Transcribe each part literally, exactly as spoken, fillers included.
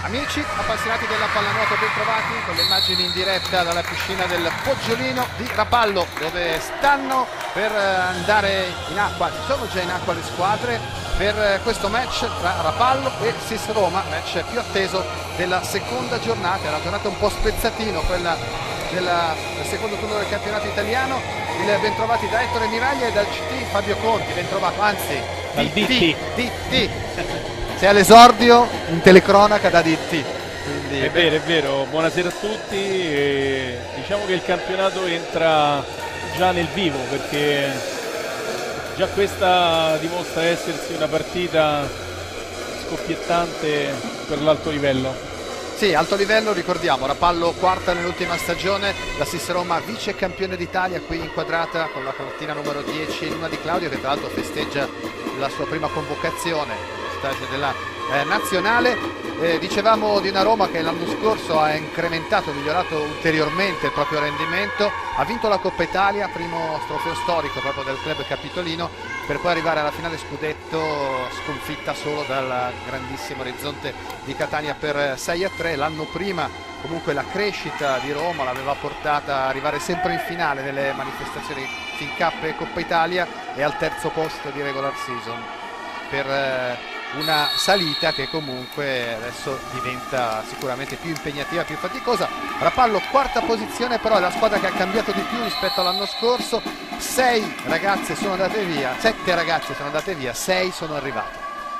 Amici appassionati della pallanuoto, ben trovati con le immagini in diretta dalla piscina del Poggiolino di Rapallo, dove stanno per andare in acqua, ci sono già in acqua le squadre per questo match tra Rapallo e S I S Roma, match più atteso della seconda giornata. È una giornata un po' spezzatino, quella del secondo turno del campionato italiano. Il ben trovati da Ettore Miraglia e dal C T Fabio Conti, ben trovato, anzi dal D T. D T. Sei all'esordio in telecronaca da D T. Quindi... È vero, è vero, buonasera a tutti. E diciamo che il campionato entra già nel vivo, perché già questa dimostra essersi una partita scoppiettante per l'alto livello. Sì, alto livello, ricordiamo, Rapallo quarta nell'ultima stagione, la S I S Roma vice campione d'Italia, qui inquadrata con la carottina numero dieci, Luna Di Claudio, che tra l'altro festeggia la sua prima convocazione stage della eh, nazionale. Eh, dicevamo di una Roma che l'anno scorso ha incrementato, migliorato ulteriormente il proprio rendimento, ha vinto la Coppa Italia, primo trofeo storico proprio del club capitolino, per poi arrivare alla finale scudetto sconfitta solo dal grandissimo Orizzonte di Catania per sei a tre. L'anno prima comunque la crescita di Roma l'aveva portata a arrivare sempre in finale nelle manifestazioni Team Cup e Coppa Italia e al terzo posto di regular season, per eh, una salita che comunque adesso diventa sicuramente più impegnativa, più faticosa. Rapallo quarta posizione, però è la squadra che ha cambiato di più rispetto all'anno scorso. Sei ragazze sono andate via, sette ragazze sono andate via, sei sono arrivate.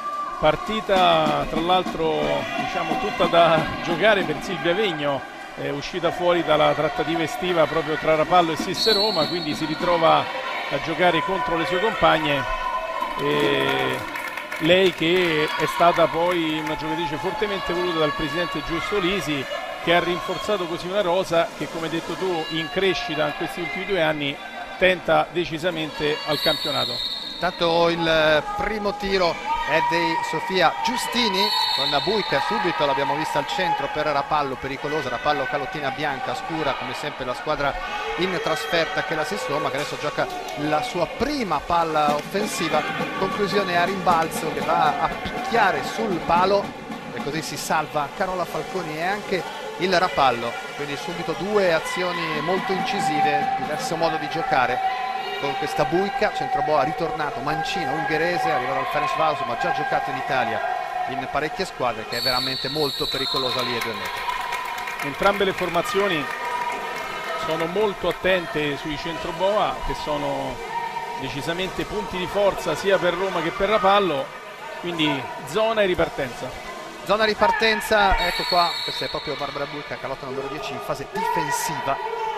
Partita tra l'altro diciamo tutta da giocare per Silvia Vegno, è uscita fuori dalla trattativa estiva proprio tra Rapallo e S I S Roma, quindi si ritrova a giocare contro le sue compagne. E lei che è stata poi una giocatrice fortemente voluta dal presidente Giusto Lisi, che ha rinforzato così una rosa che, come hai detto tu, in crescita in questi ultimi due anni tenta decisamente al campionato. Tanto il primo tiro è di Sofia Giustini con una Buica subito, l'abbiamo vista al centro per Rapallo, pericolosa. Rapallo calottina bianca scura come sempre la squadra in trasferta che è la S I S Roma, che adesso gioca la sua prima palla offensiva, conclusione a rimbalzo che va a picchiare sul palo e così si salva Carola Falconi e anche il Rapallo. Quindi subito due azioni molto incisive, diverso modo di giocare con questa Buica, centroboa ritornato, mancino, ungherese, arriva dal Ferencváros, ma già giocato in Italia in parecchie squadre, che è veramente molto pericolosa lì ai due metri. Entrambe le formazioni sono molto attente sui centroboa, che sono decisamente punti di forza sia per Roma che per Rapallo, quindi zona e ripartenza. Zona ripartenza, ecco qua, questa è proprio Barbara Buica, calotta numero dieci in fase difensiva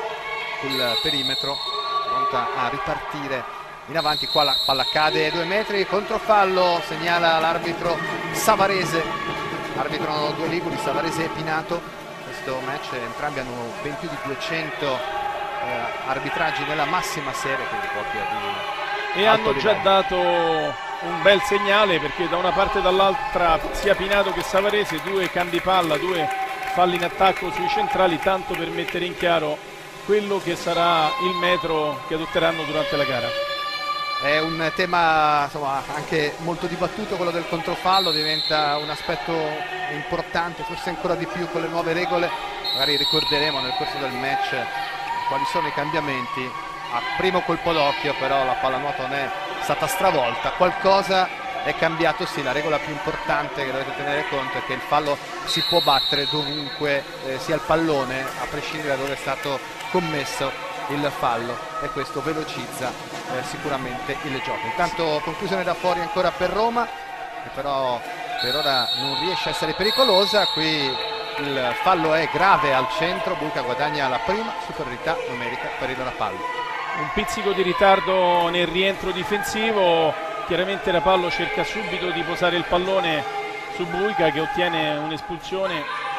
sul perimetro, pronta a ripartire in avanti. Qua la palla cade ai due metri, controfallo, segnala l'arbitro Savarese, arbitrano due liguri, Savarese e Pinato. Questo match entrambi hanno ben più di duecento eh, arbitraggi nella massima serie, quindi proprio di e hanno livello. Già dato un bel segnale, perché da una parte e dall'altra sia Pinato che Savarese, due cambi palla, due falli in attacco sui centrali, tanto per mettere in chiaro quello che sarà il metro che adotteranno durante la gara. È un tema insomma anche molto dibattuto, quello del controfallo, diventa un aspetto importante, forse ancora di più con le nuove regole. Magari ricorderemo nel corso del match quali sono i cambiamenti. A primo colpo d'occhio però la pallanuoto non è stata stravolta, qualcosa è cambiato. Sì, la regola più importante che dovete tenere conto è che il fallo si può battere dovunque eh, sia il pallone, a prescindere da dove è stato commesso il fallo, e questo velocizza eh, sicuramente il gioco. Intanto conclusione da fuori ancora per Roma, che però per ora non riesce a essere pericolosa. Qui il fallo è grave al centro, Buica guadagna la prima superiorità numerica per il Rapallo. Un pizzico di ritardo nel rientro difensivo, chiaramente Rapallo cerca subito di posare il pallone su Buica, che ottiene un'espulsione.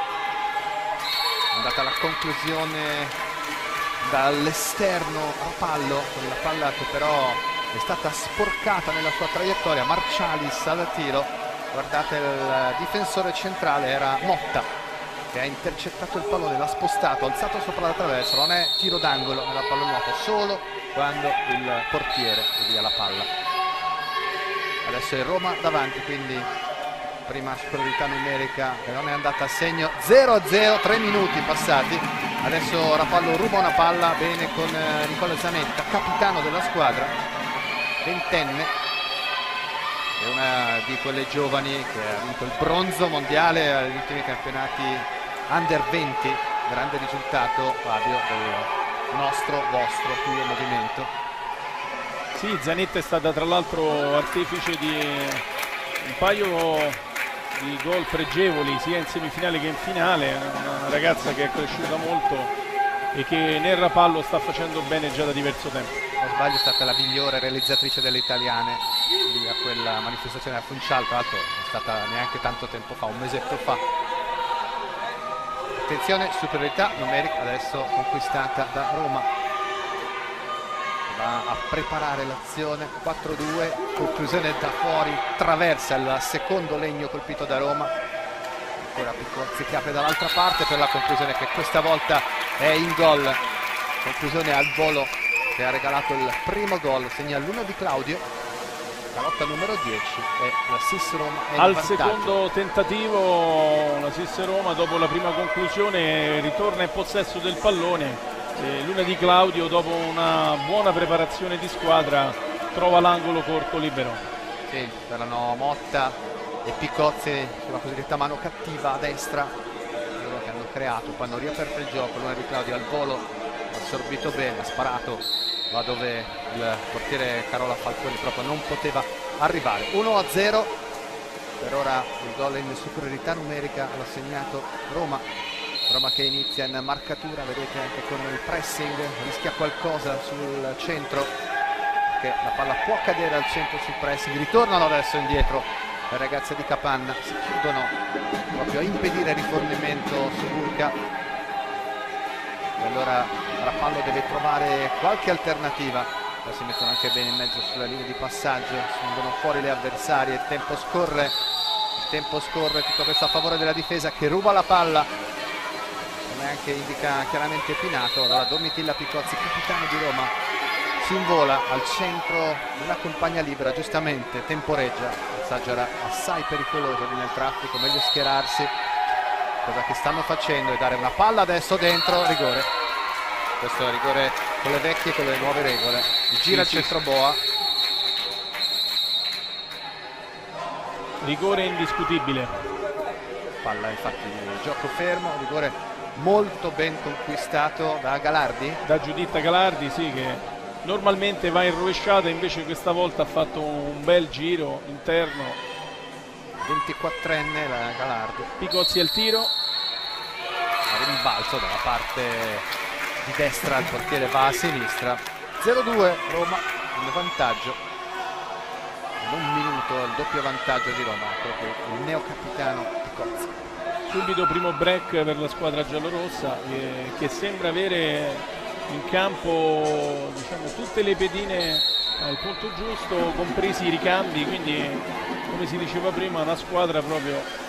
È andata la conclusione dall'esterno Rapallo, con la palla che però è stata sporcata nella sua traiettoria. Marcialis al tiro, guardate il difensore centrale era Motta, che ha intercettato il pallone, l'ha spostato, alzato sopra la traversa. Non è tiro d'angolo nella pallanuoto, solo quando il portiere via la palla. Adesso è Roma davanti, quindi prima superiorità numerica che non è andata a segno. Zero a zero, tre minuti passati. Adesso Rapallo ruba una palla bene con Nicola Zanetta, capitano della squadra, ventenne, è una di quelle giovani che ha vinto il bronzo mondiale agli ultimi campionati under venti. Grande risultato, Fabio, del nostro, vostro tuo movimento. Sì, Zanetta è stata tra l'altro artefice di un paio di gol pregevoli sia in semifinale che in finale, una ragazza che è cresciuta molto e che nel Rapallo sta facendo bene già da diverso tempo. Se non sbaglio è stata la migliore realizzatrice delle italiane lì a quella manifestazione a Funchal, tra l'altro è stata neanche tanto tempo fa, un mesetto fa. Attenzione, superiorità numerica adesso conquistata da Roma, va a preparare l'azione. Quattro due, conclusione da fuori, traversa il secondo legno colpito da Roma. Ancora Picozzi che apre dall'altra parte per la conclusione che questa volta è in gol. Conclusione al volo che ha regalato il primo gol, segna l'uno di Claudio. La lotta numero dieci e la S I S Roma è al in vantaggio. Secondo tentativo la S I S Roma dopo la prima conclusione ritorna in possesso del pallone. Eh, Luna di Claudio dopo una buona preparazione di squadra trova l'angolo corto libero. Sì, erano Motta e Picozzi sulla cosiddetta mano cattiva a destra, loro che hanno creato, poi hanno riaperto il gioco. Luna di Claudio al volo, assorbito bene, ha sparato là dove il portiere Carola Falconi proprio non poteva arrivare. Uno a zero, per ora il gol in superiorità numerica l'ha segnato Roma. Roma che inizia in marcatura, vedete anche con il pressing, rischia qualcosa sul centro, che la palla può cadere al centro sul pressing. Ritornano adesso indietro le ragazze di Capanna, si chiudono proprio a impedire il rifornimento su Burca. E allora Rapallo deve trovare qualche alternativa. Poi si mettono anche bene in mezzo sulla linea di passaggio, vengono fuori le avversarie, il tempo scorre, il tempo scorre, tutto questo a favore della difesa che ruba la palla, come anche indica chiaramente Pinato. Allora Domitilla Picozzi, capitano di Roma, si invola al centro della compagna libera, giustamente temporeggia, il passaggio era assai pericoloso lì nel traffico, meglio schierarsi, cosa che stanno facendo, e dare una palla adesso dentro, rigore. Questo è rigore con le vecchie e con le nuove regole. Gira sì, il centro boa. Rigore indiscutibile. Palla infatti gioco fermo, rigore molto ben conquistato da Galardi. Da Giuditta Galardi, sì, che normalmente va in rovesciata, invece questa volta ha fatto un bel giro interno. ventiquattrenne la Galardi. Picozzi al tiro. A rimbalzo dalla parte di destra, il portiere va a sinistra. Zero due, Roma in vantaggio. In un minuto il doppio vantaggio di Roma, proprio il neocapitano Picozzi. Subito primo break per la squadra giallorossa, eh, che sembra avere in campo, diciamo, tutte le pedine al punto giusto, compresi i ricambi, quindi come si diceva prima una squadra proprio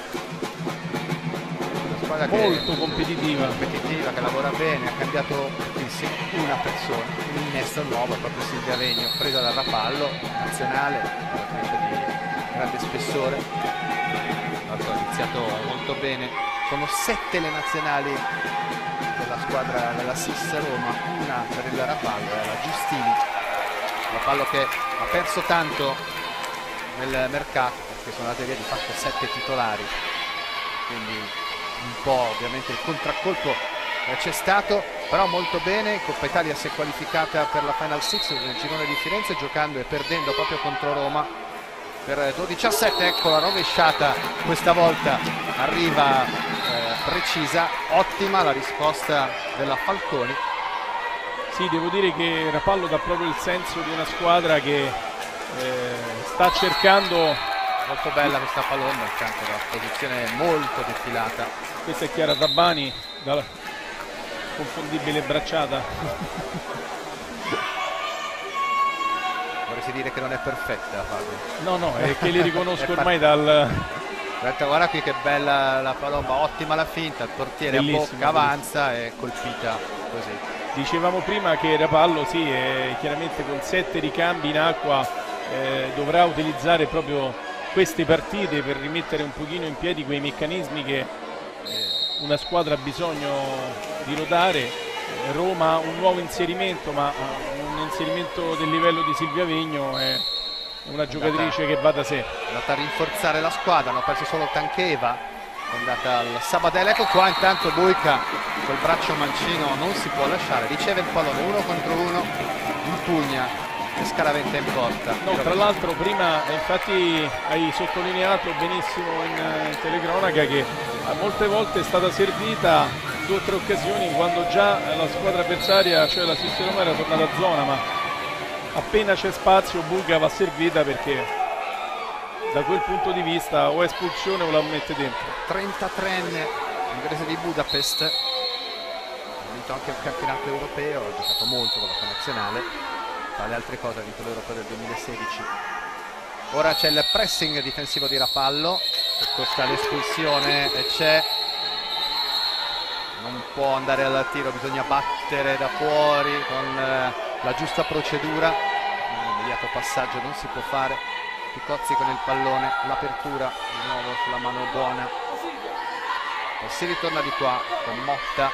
Che molto competitiva. competitiva, che lavora bene, ha cambiato una persona, un innesto nuovo, proprio Silvia Vegno, presa dal Rapallo, nazionale, di grande spessore, ha iniziato molto bene. Sono sette le nazionali della squadra della S I S Roma, una per il Rapallo, è la Giustini, Rapallo che ha perso tanto nel mercato perché sono andate via di fatto sette titolari, quindi un po' ovviamente il contraccolpo c'è stato, però molto bene. Coppa Italia si è qualificata per la Final Six nel girone di Firenze, giocando e perdendo proprio contro Roma per dodici a sette. Ecco la rovesciata, questa volta arriva eh, precisa, ottima la risposta della Falconi. Sì, devo dire che Rapallo dà proprio il senso di una squadra che eh, sta cercando. Molto bella questa pallone, accanto da posizione molto defilata. Questa è Chiara Tabbani, dalla confondibile bracciata. Vorresti dire che non è perfetta, Fabio? No, no, è che li riconosco ormai dal... Guarda, guarda qui che bella la palomba, ottima la finta, il portiere Bellissimo, a bocca avanza e colpita così. Dicevamo prima che Rapallo, sì, è chiaramente con sette ricambi in acqua, eh, dovrà utilizzare proprio queste partite per rimettere un pochino in piedi quei meccanismi che una squadra ha bisogno di notare. Roma un nuovo inserimento, ma un inserimento del livello di Silvia Vegno è una giocatrice che va da sé. È andata a rinforzare la squadra, hanno perso solo Tancheva, è andata al Sabadell. Ecco qua intanto Buica col braccio mancino non si può lasciare, riceve il pallone uno contro uno, impugna e scaraventa in porta. No, tra l'altro prima infatti hai sottolineato benissimo in, in telecronaca che molte volte è stata servita in due o tre occasioni quando già la squadra avversaria, cioè la Sisse Roma, era tornata a zona, ma appena c'è spazio Buca va servita, perché da quel punto di vista o è espulsione o la mette dentro. trentatreenne inglese di Budapest, ha vinto anche un campionato europeo, ha giocato molto con la sua nazionale. Tra le altre cose ha vinto l'Europeo del duemilasedici. Ora c'è il pressing difensivo di Rapallo che costa l'espulsione e c'è, non può andare al tiro, bisogna battere da fuori con eh, la giusta procedura. Un immediato passaggio non si può fare. Picozzi con il pallone, l'apertura di nuovo sulla mano buona e si ritorna di qua con Motta.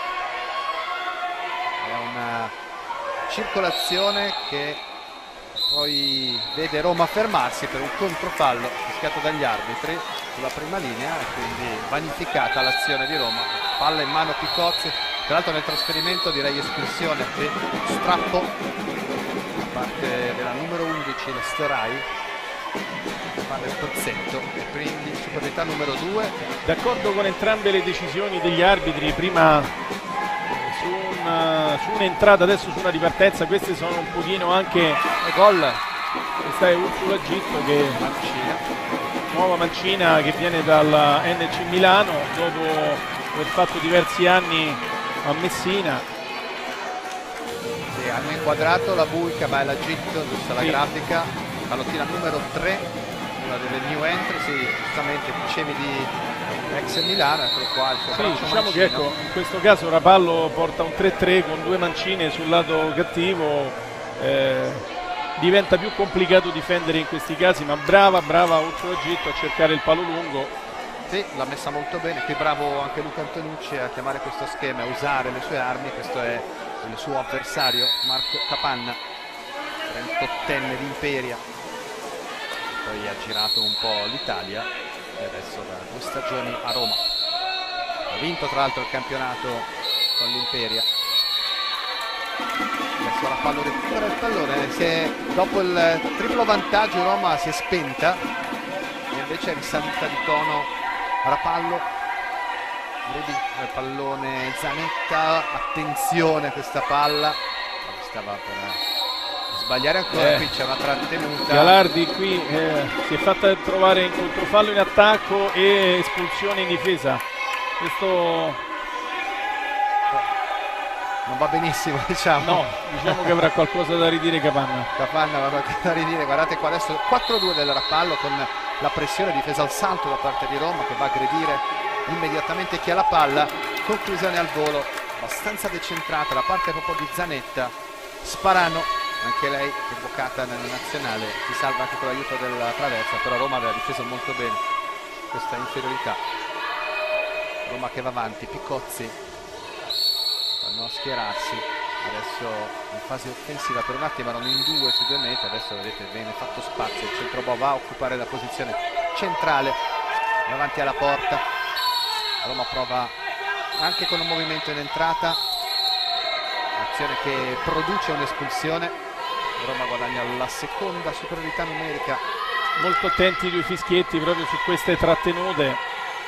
È una circolazione che poi vede Roma fermarsi per un controfallo fischiato dagli arbitri sulla prima linea e quindi vanificata l'azione di Roma. Palla in mano Picozzi, tra l'altro nel trasferimento direi espulsione e strappo da parte della numero undici, la Storai, fa del pozzetto e quindi superiorità numero due. D'accordo con entrambe le decisioni degli arbitri, prima su un'entrata, un adesso su una ripartenza. Queste sono un pochino anche gol. Questa è Ursula Gitto, che Mancina. nuova mancina che viene dalla N C Milano dopo aver fatto diversi anni a Messina. Sì, hanno inquadrato la Buica, ma è la Gitto, giusta la sì. grafica, pallottina numero tre, una delle new entry. Sì, giustamente dicevi di ex Milano, eccolo qua il suo sì, braccio diciamo mancino. Che ecco, in questo caso Rapallo porta un tre tre con due mancine sul lato cattivo, eh, diventa più complicato difendere in questi casi, ma brava brava Ursula Gitto a cercare il palo lungo. Sì, l'ha messa molto bene, qui bravo anche Luca Antonucci a chiamare questo schema, a usare le sue armi. Questo è il suo avversario Marco Capanna, trentottenne di Imperia, poi ha girato un po' l'Italia e adesso da due stagioni a Roma. Ha vinto tra l'altro il campionato con l'Imperia. Adesso Rapallo recupera il pallone, si è, dopo il triplo vantaggio Roma si è spenta e invece è risalita di tono Rapallo. Vedi il pallone Zanetta, attenzione a questa palla, stava per sbagliare ancora, eh, qui c'è una trattenuta. Galardi qui eh, si è fatta trovare in controfallo in attacco e espulsione in difesa. Questo non va benissimo, diciamo. No, diciamo che avrà qualcosa da ridire Capanna. Capanna avrà qualcosa da ridire. Guardate qua adesso quattro due del Rapallo con la pressione difesa al salto da parte di Roma che va a aggredire immediatamente chi ha la palla. Conclusione al volo abbastanza decentrata da parte proprio di Zanetta. Sparano, anche lei convocata nella nazionale, si salva anche con l'aiuto della traversa, però Roma aveva difeso molto bene questa inferiorità. Roma che va avanti, Picozzi vanno a schierarsi adesso in fase offensiva, per un attimo erano in due su due metri, adesso vedete viene fatto spazio, il centro va a occupare la posizione centrale davanti alla porta. Roma prova anche con un movimento in entrata, azione che produce un'espulsione. Roma guadagna la seconda superiorità numerica. Molto attenti i due fischietti proprio su queste trattenute.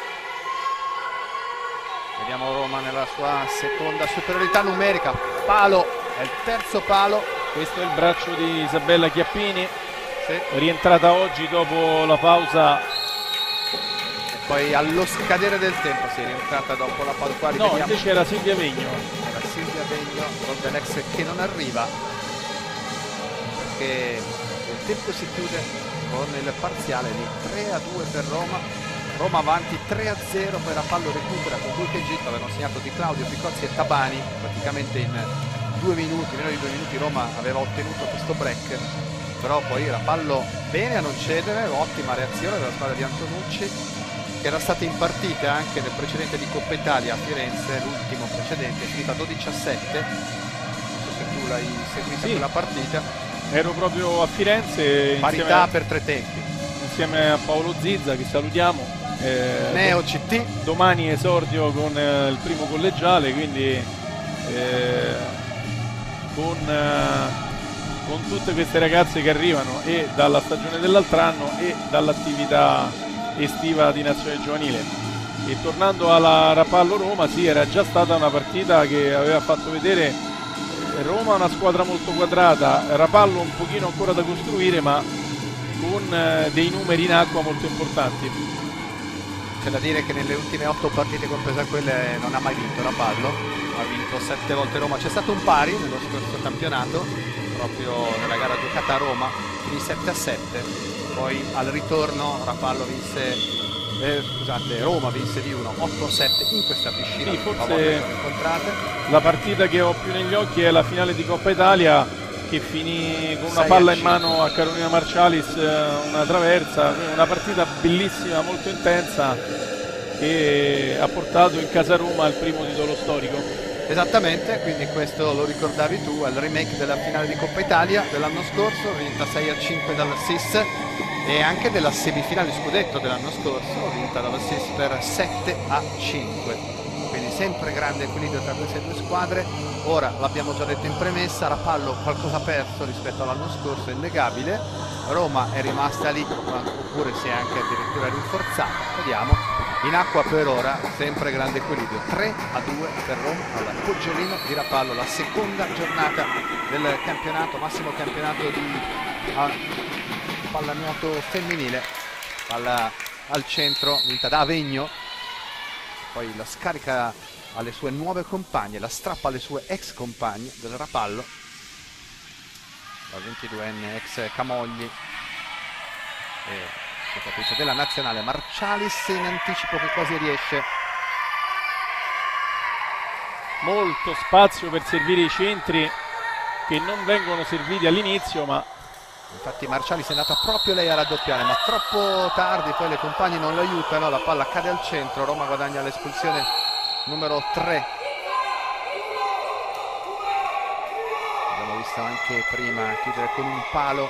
Vediamo Roma nella sua seconda superiorità numerica. Palo, è il terzo palo. Questo è il braccio di Isabella Chiappini, sì. Rientrata oggi dopo la pausa. E poi allo scadere del tempo si è rientrata dopo la pausa. Qua no, rivediamo. invece era Silvia Vegno. Era Silvia Vegno, Goldenex che non arriva, perché il tempo si chiude con il parziale di tre a due per Roma. Roma avanti tre a zero, poi Rapallo recupera con Buica e Gitto, avevano segnato Di Claudio, Picozzi e Tabani. Praticamente in due minuti, meno di due minuti, Roma aveva ottenuto questo break. però poi Rapallo bene a non cedere, ottima reazione della squadra di Antonucci, che era stata in partita anche nel precedente di Coppa Italia a Firenze, l'ultimo precedente, è finita dodici a sette, non so se tu l'hai seguita, sì, quella partita. Ero proprio a Firenze, parità per tre tempi, insieme a Paolo Zizza, che salutiamo. Eh, Neo C T. Domani esordio con eh, il primo collegiale, quindi eh, con, eh, con tutte queste ragazze che arrivano e dalla stagione dell'altro anno e dall'attività estiva di nazionale giovanile. E tornando alla Rapallo Roma, sì, era già stata una partita che aveva fatto vedere eh, Roma una squadra molto quadrata, Rapallo un pochino ancora da costruire, ma con eh, dei numeri in acqua molto importanti. C'è da dire che nelle ultime otto partite, compresa quelle, non ha mai vinto Rapallo, ha vinto sette volte Roma. C'è stato un pari nello scorso campionato, proprio nella gara giocata a Roma, quindi sette a sette. Poi al ritorno Rapallo vinse, eh, scusate, Roma vinse di uno, otto a sette in questa piscina. Sì, forse la partita che ho più negli occhi è la finale di Coppa Italia, che finì con una palla in mano a Carolina Marcialis, una traversa, una partita bellissima, molto intensa, che ha portato in casa Roma al primo titolo storico. Esattamente, quindi questo lo ricordavi tu, è il remake della finale di Coppa Italia dell'anno scorso, vinta sei a cinque dalla S I S, e anche della semifinale scudetto dell'anno scorso, vinta dalla S I S per sette a cinque. Quindi sempre grande equilibrio tra queste due squadre. Ora, l'abbiamo già detto in premessa, Rapallo qualcosa ha perso rispetto all'anno scorso, è innegabile. Roma è rimasta lì, oppure si è anche addirittura rinforzata, vediamo. In acqua per ora sempre grande equilibrio, tre a due per Roma al Poggiolino di Rapallo, la seconda giornata del campionato, massimo campionato di uh, pallanuoto femminile. Palla al centro, vinta da Avegno, poi la scarica alle sue nuove compagne, la strappa alle sue ex compagne del Rapallo, la ventiduenne ex Camogli e giocatrice della nazionale Marcialis in anticipo, che quasi riesce. Molto spazio per servire i centri che non vengono serviti all'inizio, ma infatti Marcialis è andata proprio lei a raddoppiare, ma troppo tardi, poi le compagne non lo aiutano, la palla cade al centro, Roma guadagna l'espulsione numero tre. Abbiamo visto anche prima chiudere con un palo.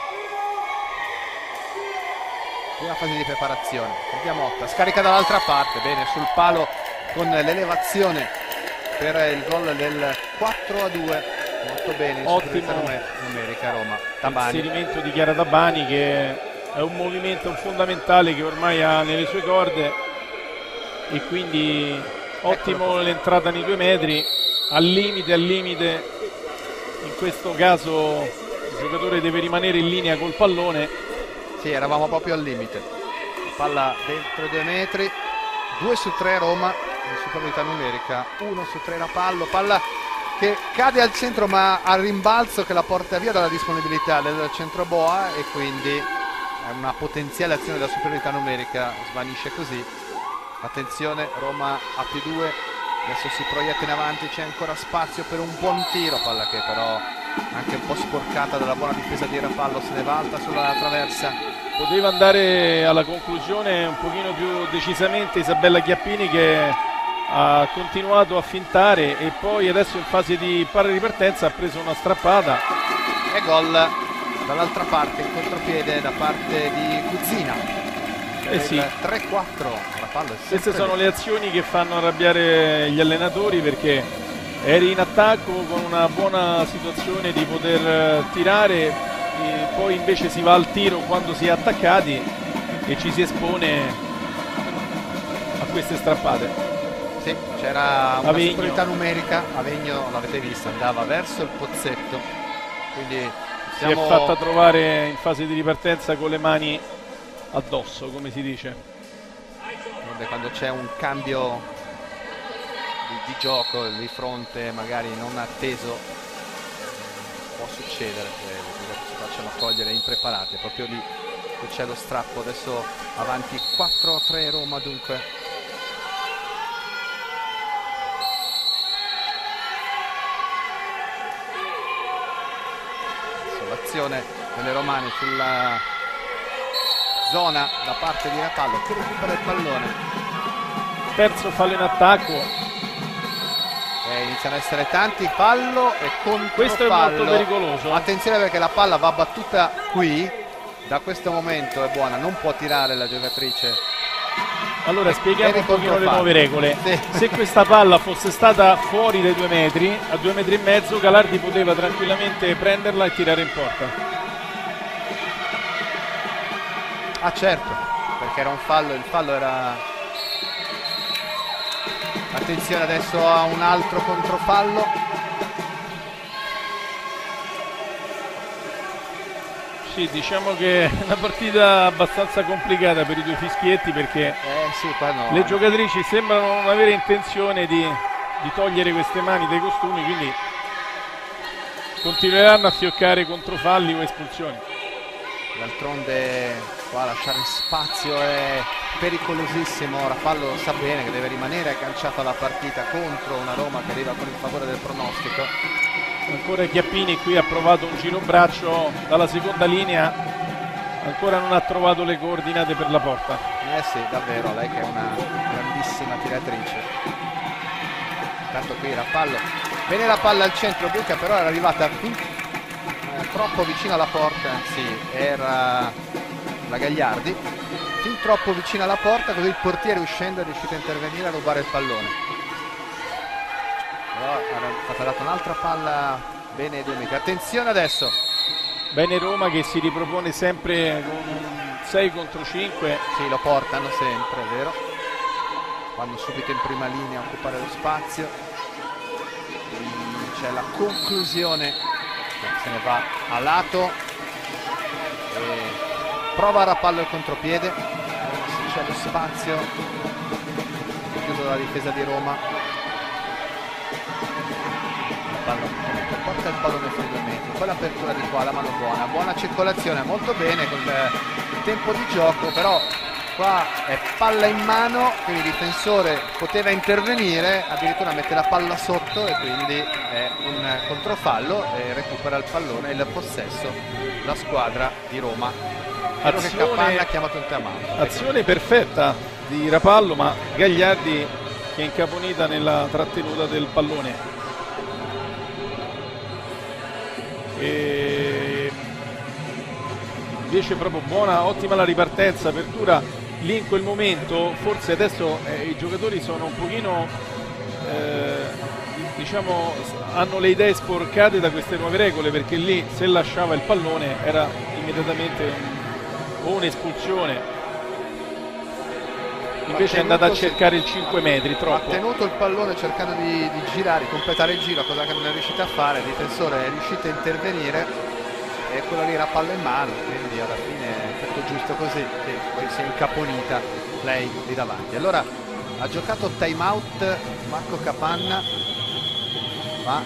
Prima fase di preparazione, vediamo Otta, scarica dall'altra parte, bene sul palo con l'elevazione per il gol del quattro a due. Molto bene, ottimo numerica Roma. Tabani. Inserimento di Chiara Tabani, che è un movimento fondamentale che ormai ha nelle sue corde, e quindi ottimo l'entrata nei due metri, al limite, al limite. In questo caso il giocatore deve rimanere in linea col pallone. Sì, eravamo proprio al limite. Palla dentro i due metri, due su tre Roma in superiorità numerica, uno su tre Rapallo, palla che cade al centro ma al rimbalzo che la porta via dalla disponibilità del centro boa, e quindi è una potenziale azione da superiorità numerica, svanisce così. Attenzione, Roma a più due, adesso si proietta in avanti, c'è ancora spazio per un buon tiro, palla che però anche un po' sporcata dalla buona difesa di Rapallo, se ne va alta sulla traversa. Poteva andare alla conclusione un pochino più decisamente Isabella Chiappini, che ha continuato a fintare, e poi adesso in fase di pari ripartenza ha preso una strappata e gol dall'altra parte, in contropiede da parte di Guzzina. Eh sì. tre quattro. Queste sono le azioni che fanno arrabbiare gli allenatori, perché eri in attacco con una buona situazione di poter tirare, e poi invece si va al tiro quando si è attaccati e ci si espone a queste strappate. Sì, c'era una Avegno. superiorità numerica, Avegno l'avete vista, andava verso il pozzetto, quindi siamo... si è fatta trovare in fase di ripartenza con le mani addosso, come si dice. Quando c'è un cambio di, di gioco di fronte magari non atteso, può succedere che le giocate si facciano cogliere impreparate, proprio lì che c'è lo strappo. Adesso avanti quattro a tre Roma, dunque. pressione delle romane sulla zona da parte di Rapallo, che recupera il pallone. Terzo fallo in attacco. E iniziano ad essere tanti, fallo e controfallo. Questo è molto pericoloso. Attenzione perché la palla va battuta qui, da questo momento è buona, non può tirare la giocatrice. Allora spieghiamo un pochino le nuove regole. Sì. Se questa palla fosse stata fuori dai due metri, a due metri e mezzo, Galardi poteva tranquillamente prenderla e tirare in porta. Ah certo, perché era un fallo, il fallo era... Attenzione adesso a un altro controfallo. Sì, diciamo che è una partita abbastanza complicata per i due fischietti, perché eh, sì, qua no. le giocatrici sembrano non avere intenzione di, di togliere queste mani dai costumi, quindi continueranno a fioccare controfalli o espulsioni. D'altronde qua lasciare spazio è pericolosissimo. Rapallo sa bene che deve rimanere agganciata alla partita contro una Roma che arriva con il favore del pronostico. Ancora Chiappini qui ha provato un girobraccio dalla seconda linea, ancora non ha trovato le coordinate per la porta. Eh sì, davvero, lei che è una grandissima tiratrice. Intanto qui Rapallo, bene la palla al centro, Bucca però era arrivata fin, eh, troppo vicino alla porta, anzi era la Gagliardi, fin troppo vicino alla porta, così il portiere uscendo è riuscito a intervenire a rubare il pallone. Però era stata data un'altra palla bene ai due metri. Attenzione adesso. Bene Roma che si ripropone sempre con un sei contro cinque. Sì, lo portano sempre, è vero. Vanno subito in prima linea a occupare lo spazio. C'è la conclusione che se ne va a lato. E prova a Rapallo il contropiede. Se c'è lo spazio chiuso dalla difesa di Roma. Porta il pallone sui due metri, poi l'apertura di qua, la mano buona, buona circolazione, molto bene col tempo di gioco, però qua è palla in mano, quindi il difensore poteva intervenire, addirittura mette la palla sotto e quindi è un controfallo e recupera il pallone e il possesso la squadra di Roma. Credo che Capanna ha chiamato un timeout. Azione perfetta di Rapallo, ma Gagliardi che è incaponita nella trattenuta del pallone. E invece proprio buona, ottima la ripartenza, apertura lì in quel momento. Forse adesso eh, i giocatori sono un pochino eh, diciamo hanno le idee sporcate da queste nuove regole, perché lì se lasciava il pallone era immediatamente un, o un'espulsione. Invece è andata a cercare il cinque metri, troppo. Ha tenuto il pallone cercando di, di girare, di completare il giro, cosa che non è riuscita a fare. Il difensore è riuscito a intervenire e quello lì era palla in mano, quindi alla fine è tutto giusto così, che poi si è incaponita lei lì davanti. Allora ha giocato time out Marco Capanna, ma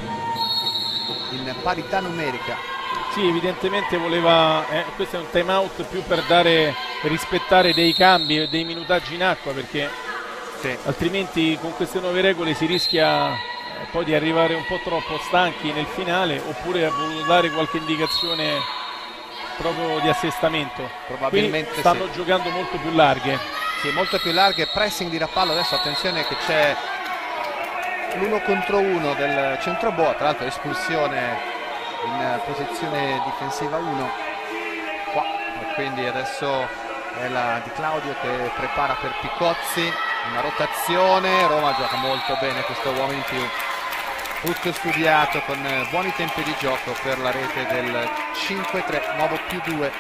in parità numerica. Sì, evidentemente voleva, eh, questo è un time out più per dare, per rispettare dei cambi e dei minutaggi in acqua, perché sì, altrimenti con queste nuove regole si rischia eh, poi di arrivare un po' troppo stanchi nel finale, oppure ha voluto dare qualche indicazione proprio di assestamento. Probabilmente qui stanno sì, giocando molto più larghe. Sì, molto più larghe, pressing di Rapallo. Adesso attenzione che c'è l'uno contro uno del centroboa, tra l'altro espulsione in posizione difensiva uno qua, e quindi adesso è la Di Claudio che prepara per Picozzi, una rotazione. Roma gioca molto bene questo uomo in più, tutto studiato con buoni tempi di gioco per la rete del cinque tre, nuovo più due.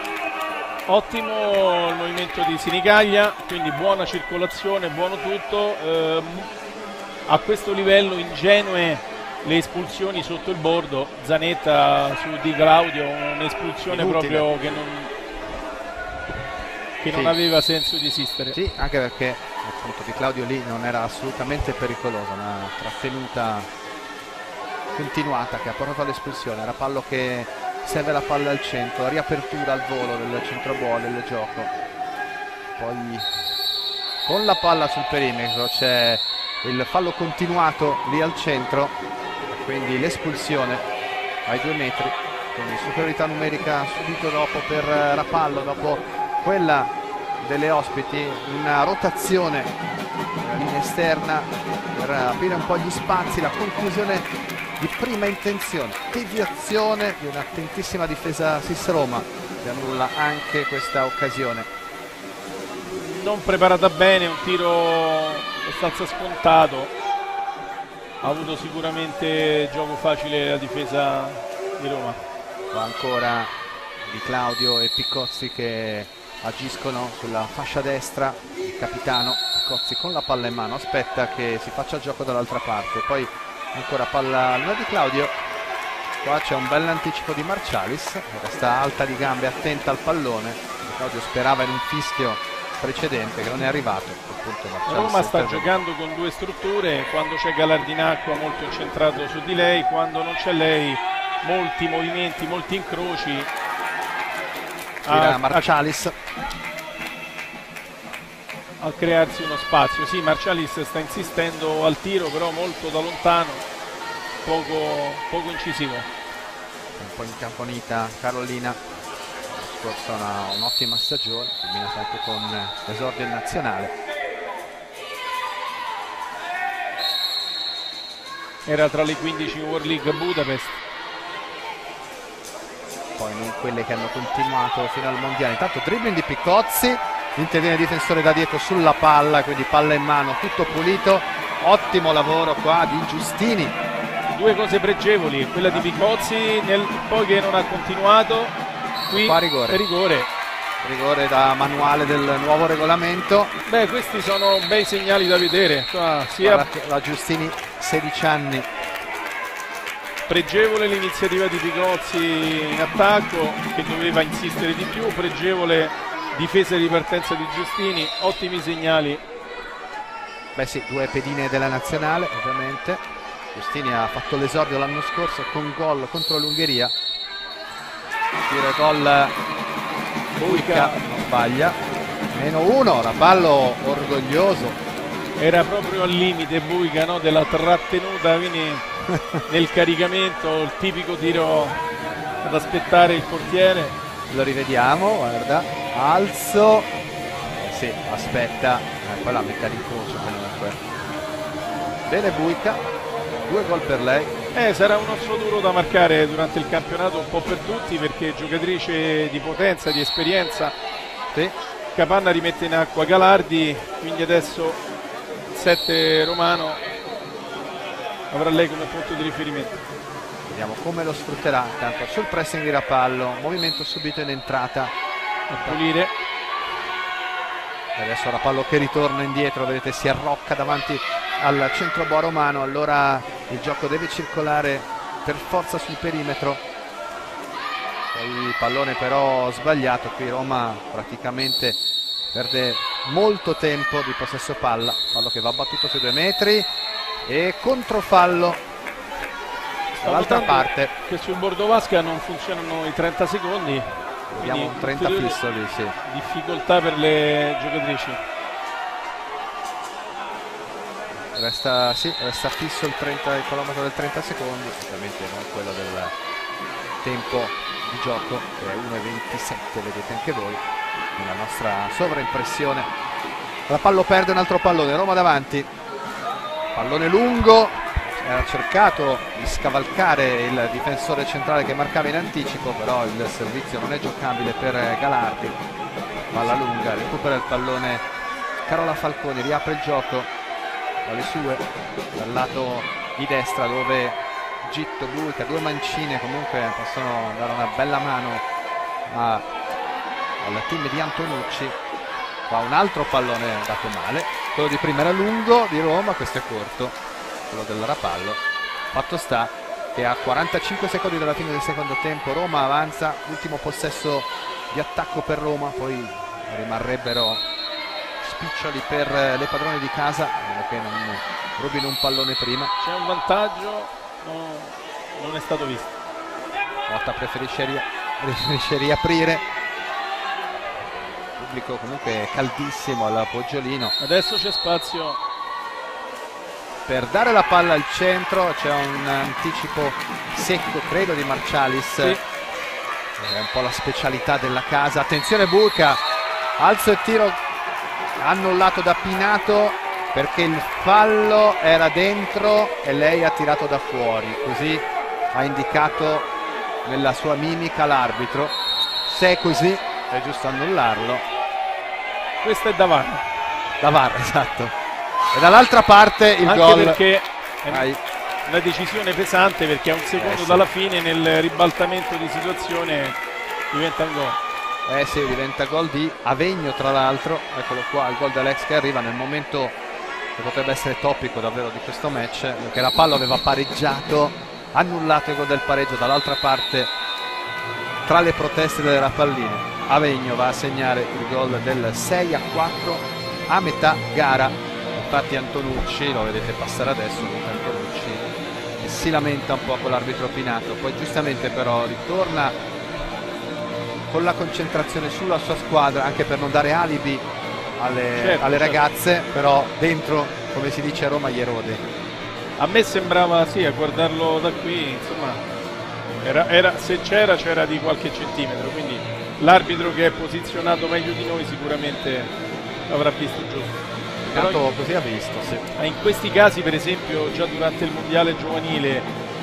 Ottimo il movimento di Sinigaglia, quindi buona circolazione, buono tutto. Eh, a questo livello ingenue le espulsioni sotto il bordo. Zanetta su Di Claudio, un'espulsione proprio che non che sì, non aveva senso di esistere. Sì, anche perché appunto Di Claudio lì non era assolutamente pericolosa, una trattenuta continuata che ha portato all'espulsione. Rapallo che serve la palla al centro, riapertura al volo del centroboa del gioco, poi con la palla sul perimetro c'è il fallo continuato lì al centro, quindi l'espulsione ai due metri quindi superiorità numerica subito dopo per Rapallo, dopo quella delle ospiti, una rotazione nella linea esterna per aprire un po' gli spazi, la conclusione di prima intenzione, deviazione di un'attentissima difesa Sis Roma che annulla anche questa occasione. Non preparata bene, un tiro abbastanza scontato, ha avuto sicuramente gioco facile la difesa di Roma. Va ancora Di Claudio e Piccozzi che agiscono sulla fascia destra, il capitano Piccozzi con la palla in mano aspetta che si faccia gioco dall'altra parte, poi ancora palla al Di Claudio, qua c'è un bel anticipo di Marcialis, resta alta di gambe, attenta al pallone. Di Claudio sperava in un fischio precedente che non è arrivato. Roma sta giocando con due strutture, quando c'è Galardinacqua molto incentrato su di lei, quando non c'è lei molti movimenti, molti incroci. A, Marcialis a crearsi uno spazio. Sì, Marcialis sta insistendo al tiro, però molto da lontano, poco, poco incisivo. Un po' incamponita Carolina, scorsa un'ottima stagione, combinata anche con l'esordio in nazionale. Era tra le quindici World League a Budapest. Poi non quelle che hanno continuato fino al mondiale. Intanto dribbling di Piccozzi, interviene il difensore da dietro sulla palla, quindi palla in mano, tutto pulito, ottimo lavoro qua di Giustini. Due cose pregevoli, quella di Piccozzi, nel, poi che non ha continuato, qui qua rigore. rigore rigore da manuale del nuovo regolamento. Beh, questi sono bei segnali da vedere qua, sia la Giustini sedici anni. Pregevole l'iniziativa di Piccozzi in attacco che doveva insistere di più, pregevole difesa e ripartenza di Giustini, ottimi segnali. Beh sì, due pedine della nazionale ovviamente. Giustini ha fatto l'esordio l'anno scorso con gol contro l'Ungheria. Tiro e gol Buica, non sbaglia. Meno uno, Rapallo orgoglioso. Era proprio al limite Buica, no? Della trattenuta, quindi nel caricamento il tipico tiro ad aspettare il portiere. Lo rivediamo, guarda, alzo, eh sì, aspetta, eh, poi la mette all'incrocio comunque. Bene Buica, due gol per lei. Eh, sarà un osso duro da marcare durante il campionato un po' per tutti, perché giocatrice di potenza, di esperienza. Sì. Capanna rimette in acqua Galardi, quindi adesso il sette romano avrà lei come punto di riferimento. Vediamo come lo sfrutterà. Intanto sul pressing di Rapallo, movimento subito in entrata a pulire. E adesso Rapallo che ritorna indietro, vedete si arrocca davanti al centro boa romano, allora il gioco deve circolare per forza sul perimetro. Poi il pallone però sbagliato, qui Roma praticamente perde molto tempo di possesso palla, fallo che va battuto sui due metri e controfallo dall'altra parte. Che sul bordo vasca non funzionano i trenta secondi, abbiamo un trenta fisso lì, sì. Difficoltà per le giocatrici. Resta, sì, resta fisso il, trenta, il cronometro del trenta secondi, ovviamente non quello del tempo di gioco che è uno e ventisette, vedete anche voi, la nostra sovraimpressione. La pallo perde un altro pallone, Roma davanti, pallone lungo, era cercato di scavalcare il difensore centrale che marcava in anticipo, però il servizio non è giocabile per Galardi. Palla lunga, recupera il pallone Carola Falconi, riapre il gioco dalle sue, dal lato di destra dove Gitto, Buica, due mancine comunque possono dare una bella mano a, al team di Antonucci. Qua un altro pallone dato male, quello di prima era lungo di Roma, questo è corto, quello del Rapallo. Fatto sta che a quarantacinque secondi dalla fine del secondo tempo Roma avanza, ultimo possesso di attacco per Roma, poi rimarrebbero spiccioli per le padrone di casa, a meno che non rubino un pallone prima. C'è un vantaggio, no, non è stato visto. Motta preferisce, ri preferisce riaprire. Il pubblico comunque caldissimo al Poggiolino. Adesso c'è spazio per dare la palla al centro, c'è un anticipo secco credo di Marcialis. Sì. è un po' la specialità della casa. Attenzione Burka, alzo e tiro annullato da Pinato perché il fallo era dentro e lei ha tirato da fuori, così ha indicato nella sua mimica l'arbitro. Se è così è giusto annullarlo. Questo è da V A R. Da V A R, esatto. E dall'altra parte il anche gol perché è Vai. una decisione pesante, perché a un secondo eh sì. dalla fine nel ribaltamento di situazione diventa un gol. Eh sì, diventa gol di Avegno tra l'altro. Eccolo qua, il gol dell'ex che arriva nel momento che potrebbe essere topico davvero di questo match, perché la palla aveva pareggiato, annullato il gol del pareggio. Dall'altra parte, tra le proteste delle rapalline, Avegno va a segnare il gol del sei a quattro a metà gara. Infatti Antonucci, lo vedete passare adesso, Luca Antonucci, che si lamenta un po' con l'arbitro Pinato, poi giustamente però ritorna con la concentrazione sulla sua squadra, anche per non dare alibi alle, certo, alle certo. ragazze, però dentro, come si dice a Roma, gli erode. A me sembrava, sì, a guardarlo da qui, insomma, era, era, se c'era c'era di qualche centimetro, quindi l'arbitro che è posizionato meglio di noi sicuramente l'avrà visto giusto. Però Tanto così ha visto, sì. in questi casi, per esempio, già durante il mondiale giovanile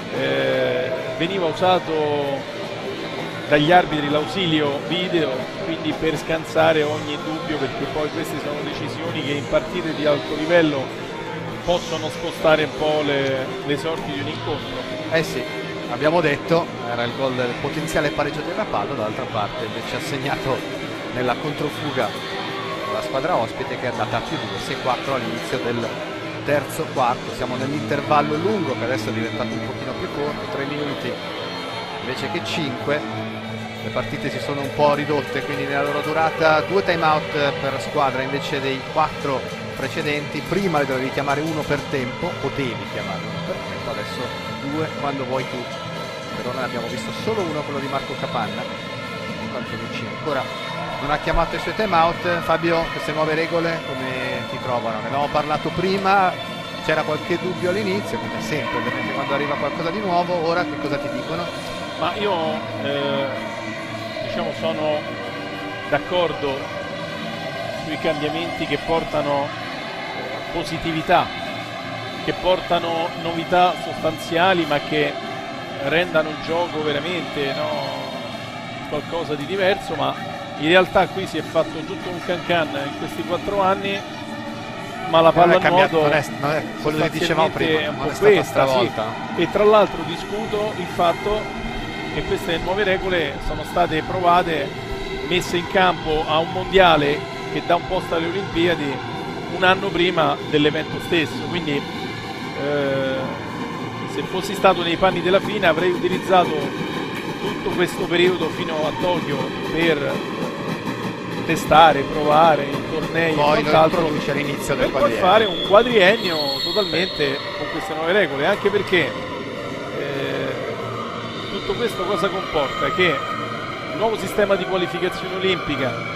eh, veniva usato dagli arbitri l'ausilio video, quindi per scansare ogni dubbio, perché poi queste sono decisioni che in partite di alto livello possono spostare un po' le, le sorti di un incontro. Eh sì, abbiamo detto, era il gol del potenziale pareggio del Rapallo, dall'altra parte invece ha segnato nella controfuga la squadra ospite, che è andata a più due, sei quattro all'inizio del terzo quarto. Siamo nell'intervallo lungo, che adesso è diventato un pochino più corto, tre minuti invece che cinque. Le partite si sono un po' ridotte, quindi nella loro durata due time out per squadra invece dei quattro precedenti. Prima le dovevi chiamare uno per tempo, potevi chiamare uno per tempo, adesso due quando vuoi tu. Per ora ne abbiamo visto solo uno, quello di Marco Capanna. Quanto vicino ancora non ha chiamato i suoi time out. Fabio, queste nuove regole come ti trovano? Ne avevamo parlato prima, c'era qualche dubbio all'inizio, come sempre ovviamente quando arriva qualcosa di nuovo. Ora che cosa ti dicono? Ma io eh, diciamo sono d'accordo sui cambiamenti che portano positività, che portano novità sostanziali, ma che rendano il gioco veramente, no, qualcosa di diverso. Ma in realtà qui si è fatto tutto un cancan in questi quattro anni, ma la palla a nuoto non è, non è quello che dicevamo prima, è un non po' è stata questa, stravolta. sì. E tra l'altro discuto il fatto che queste nuove regole sono state provate, messe in campo a un mondiale che dà un posto alle Olimpiadi un anno prima dell'evento stesso, quindi eh, se fossi stato nei panni della FINA avrei utilizzato tutto questo periodo fino a Tokyo per testare, provare i tornei, poi e quant'altro, all'inizio del per poi fare un quadriennio totalmente con queste nuove regole, anche perché eh, tutto questo cosa comporta? Che il nuovo sistema di qualificazione olimpica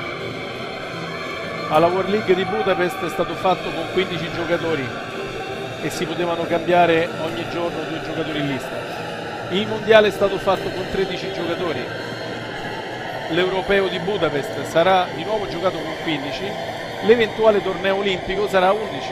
alla World League di Budapest è stato fatto con quindici giocatori e si potevano cambiare ogni giorno due giocatori in lista. Il mondiale è stato fatto con tredici giocatori. L'europeo di Budapest sarà di nuovo giocato con quindici. L'eventuale torneo olimpico sarà undici.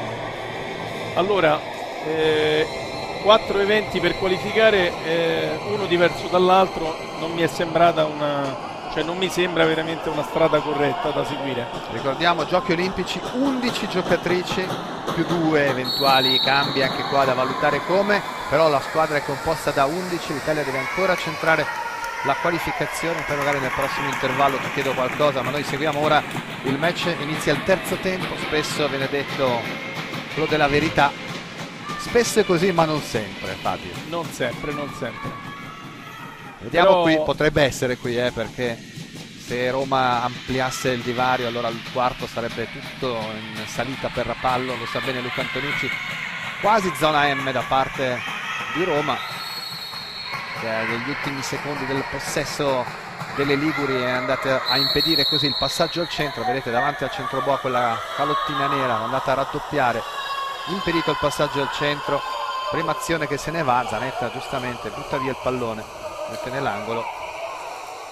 Allora, eh, quattro eventi per qualificare, eh, uno diverso dall'altro, non mi è sembrata una... cioè non mi sembra veramente una strada corretta da seguire. Ricordiamo, giochi olimpici, undici giocatrici più due eventuali cambi anche qua da valutare come, però la squadra è composta da undici. L'Italia deve ancora centrare la qualificazione, poi magari nel prossimo intervallo ti chiedo qualcosa, ma noi seguiamo ora il match. Inizia il terzo tempo, spesso viene detto quello della verità, spesso è così ma non sempre, Fabio. Non sempre, non sempre. Vediamo. Però... qui potrebbe essere qui, eh, perché se Roma ampliasse il divario allora il quarto sarebbe tutto in salita per Rapallo, lo sa bene Luca Antonucci. Quasi zona M da parte di Roma, che negli ultimi secondi del possesso delle Liguri è andata a impedire così il passaggio al centro. Vedete davanti al centro boa quella calottina nera è andata a raddoppiare, impedito il passaggio al centro. Prima azione che se ne va, Zanetta giustamente butta via il pallone, mette nell'angolo.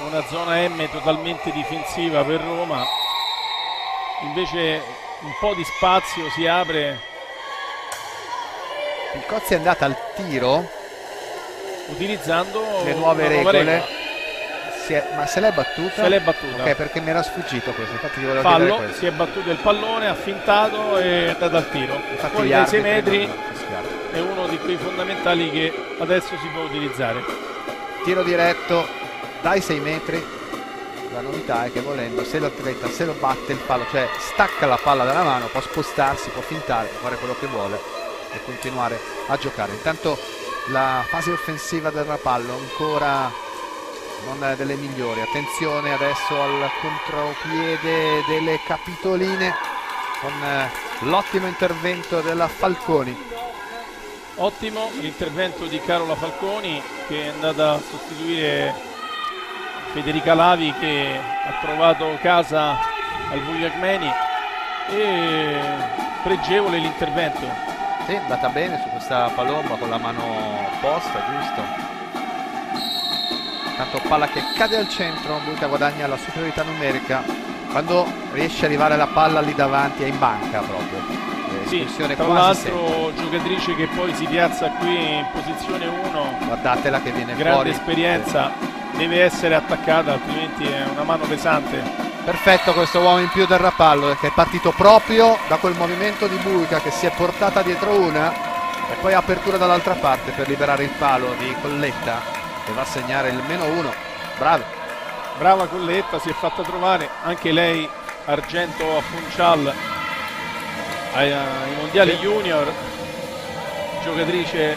una zona M totalmente difensiva per Roma, invece un po' di spazio si apre. Picozzi è andata al tiro utilizzando le nuove regole, si è, ma se l'è battuta? Se l'è battuta. Ok, perché mi era sfuggito questo, infatti ti volevo fallo, chiedere questo. Si è battuto il pallone, ha fintato e è andato al tiro. Infatti Poi gli dai sei arbitri metri non hanno fischiato. è uno di quei fondamentali che adesso si può utilizzare. Tiro diretto dai sei metri, la novità è che volendo, se l'atleta se lo batte il palo, cioè stacca la palla dalla mano, può spostarsi, può fintare, può fare quello che vuole e continuare a giocare. Intanto la fase offensiva del Rapallo ancora non è delle migliori. Attenzione adesso al contropiede delle Capitoline con l'ottimo intervento della Falconi. Ottimo l'intervento di Carola Falconi, che è andata a sostituire Federica Lavi, che ha trovato casa al Bugliacmeni, e pregevole l'intervento. Sì, è andata bene su questa palomba con la mano opposta, giusto. Tanto palla che cade al centro, Buica guadagna la superiorità numerica. Quando riesce ad arrivare la palla lì davanti è in banca proprio. Sì, tra l'altro giocatrice che poi si piazza qui in posizione uno. Guardatela che viene grande fuori. esperienza, deve essere attaccata, altrimenti è una mano pesante. Perfetto questo uomo in più del Rapallo, che è partito proprio da quel movimento di Buica che si è portata dietro una e poi apertura dall'altra parte per liberare il palo di Colletta, che va a segnare il meno uno. Bravo. Brava Colletta, si è fatta trovare anche lei argento a Funchal ai, ai mondiali sì. Junior, giocatrice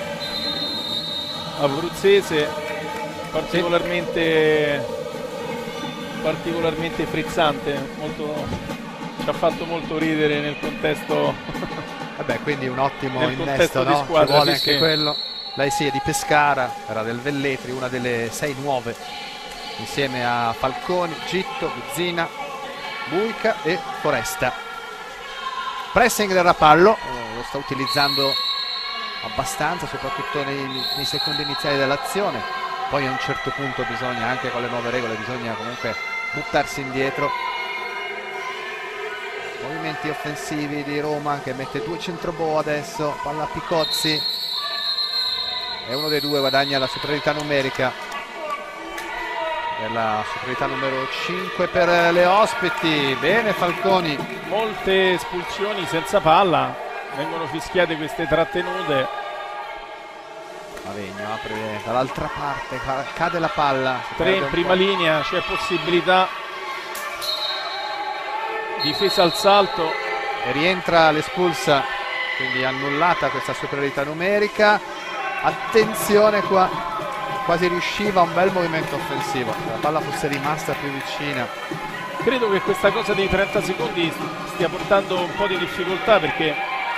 abruzzese particolarmente sì. particolarmente frizzante, molto, ci ha fatto molto ridere nel contesto. Vabbè, quindi un ottimo nel innesto, di no? squadra, Ci vuole sì, anche sì. quello. Lei sì, è di Pescara, era del Velletri, una delle sei nuove, insieme a Falconi, Gitto, Guzzina, Buica e Foresta. Pressing del Rapallo, lo sta utilizzando abbastanza, soprattutto nei, nei secondi iniziali dell'azione. Poi a un certo punto bisogna, anche con le nuove regole, bisogna comunque buttarsi indietro. Movimenti offensivi di Roma che mette due centroboa adesso, palla a Picozzi e uno dei due guadagna la superiorità numerica. È la superiorità numero cinque per le ospiti. Bene Falconi. Molte espulsioni senza palla, vengono fischiate queste trattenute. Avegno apre dall'altra parte, cade la palla. Tre in prima linea, c'è possibilità. Difesa al salto. E rientra l'espulsa, quindi annullata questa superiorità numerica. Attenzione qua, quasi riusciva un bel movimento offensivo, se la palla fosse rimasta più vicina. Credo che questa cosa dei trenta secondi stia portando un po' di difficoltà, perché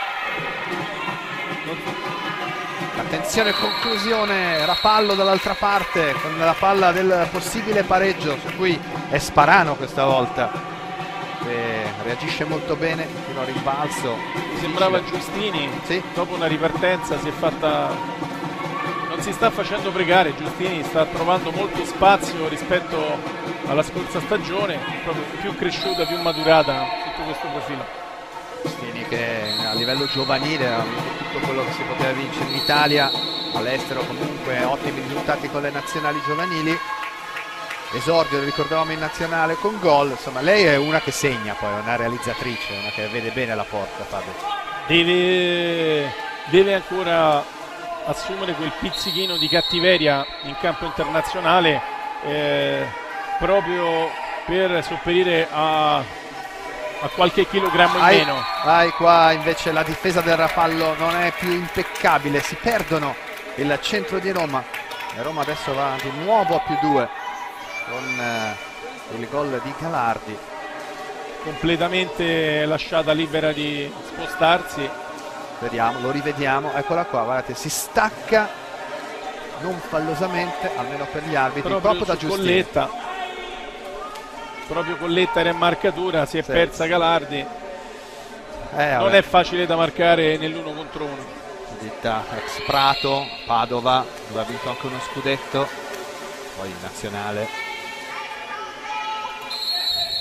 attenzione, conclusione, Rapallo dall'altra parte con la palla del possibile pareggio, su cui è Sparano questa volta, che reagisce molto bene fino al rimbalzo. Mi sembrava Giustini, sì. Dopo una ripartenza si è fatta, non si sta facendo pregare. Giustini sta trovando molto spazio rispetto alla scorsa stagione, proprio più cresciuta, più maturata sotto questo profilo. Giustini che a livello giovanile ha avuto tutto quello che si poteva vincere in Italia, all'estero comunque ottimi risultati con le nazionali giovanili, esordio, lo ricordavamo, in nazionale con gol. Insomma, lei è una che segna, poi è una realizzatrice, una che vede bene la porta. Fabio deve, deve ancora assumere quel pizzichino di cattiveria in campo internazionale, eh, proprio per sopperire a, a qualche chilogrammo in hai, meno. Hai qua invece la difesa del Rapallo non è più impeccabile, si perdono il centro di Roma e Roma adesso va di nuovo a più due con eh, il gol di Galardi. Completamente lasciata libera di spostarsi. Vediamo, lo rivediamo, eccola qua, guardate, si stacca non fallosamente, almeno per gli arbitri, proprio, proprio da Giustini. Colletta, proprio Colletta era in marcatura, si è sì. persa Galardi. Eh, non è facile da marcare nell'uno contro uno. Ditta ex Prato, Padova, dove ha vinto anche uno scudetto, poi in nazionale.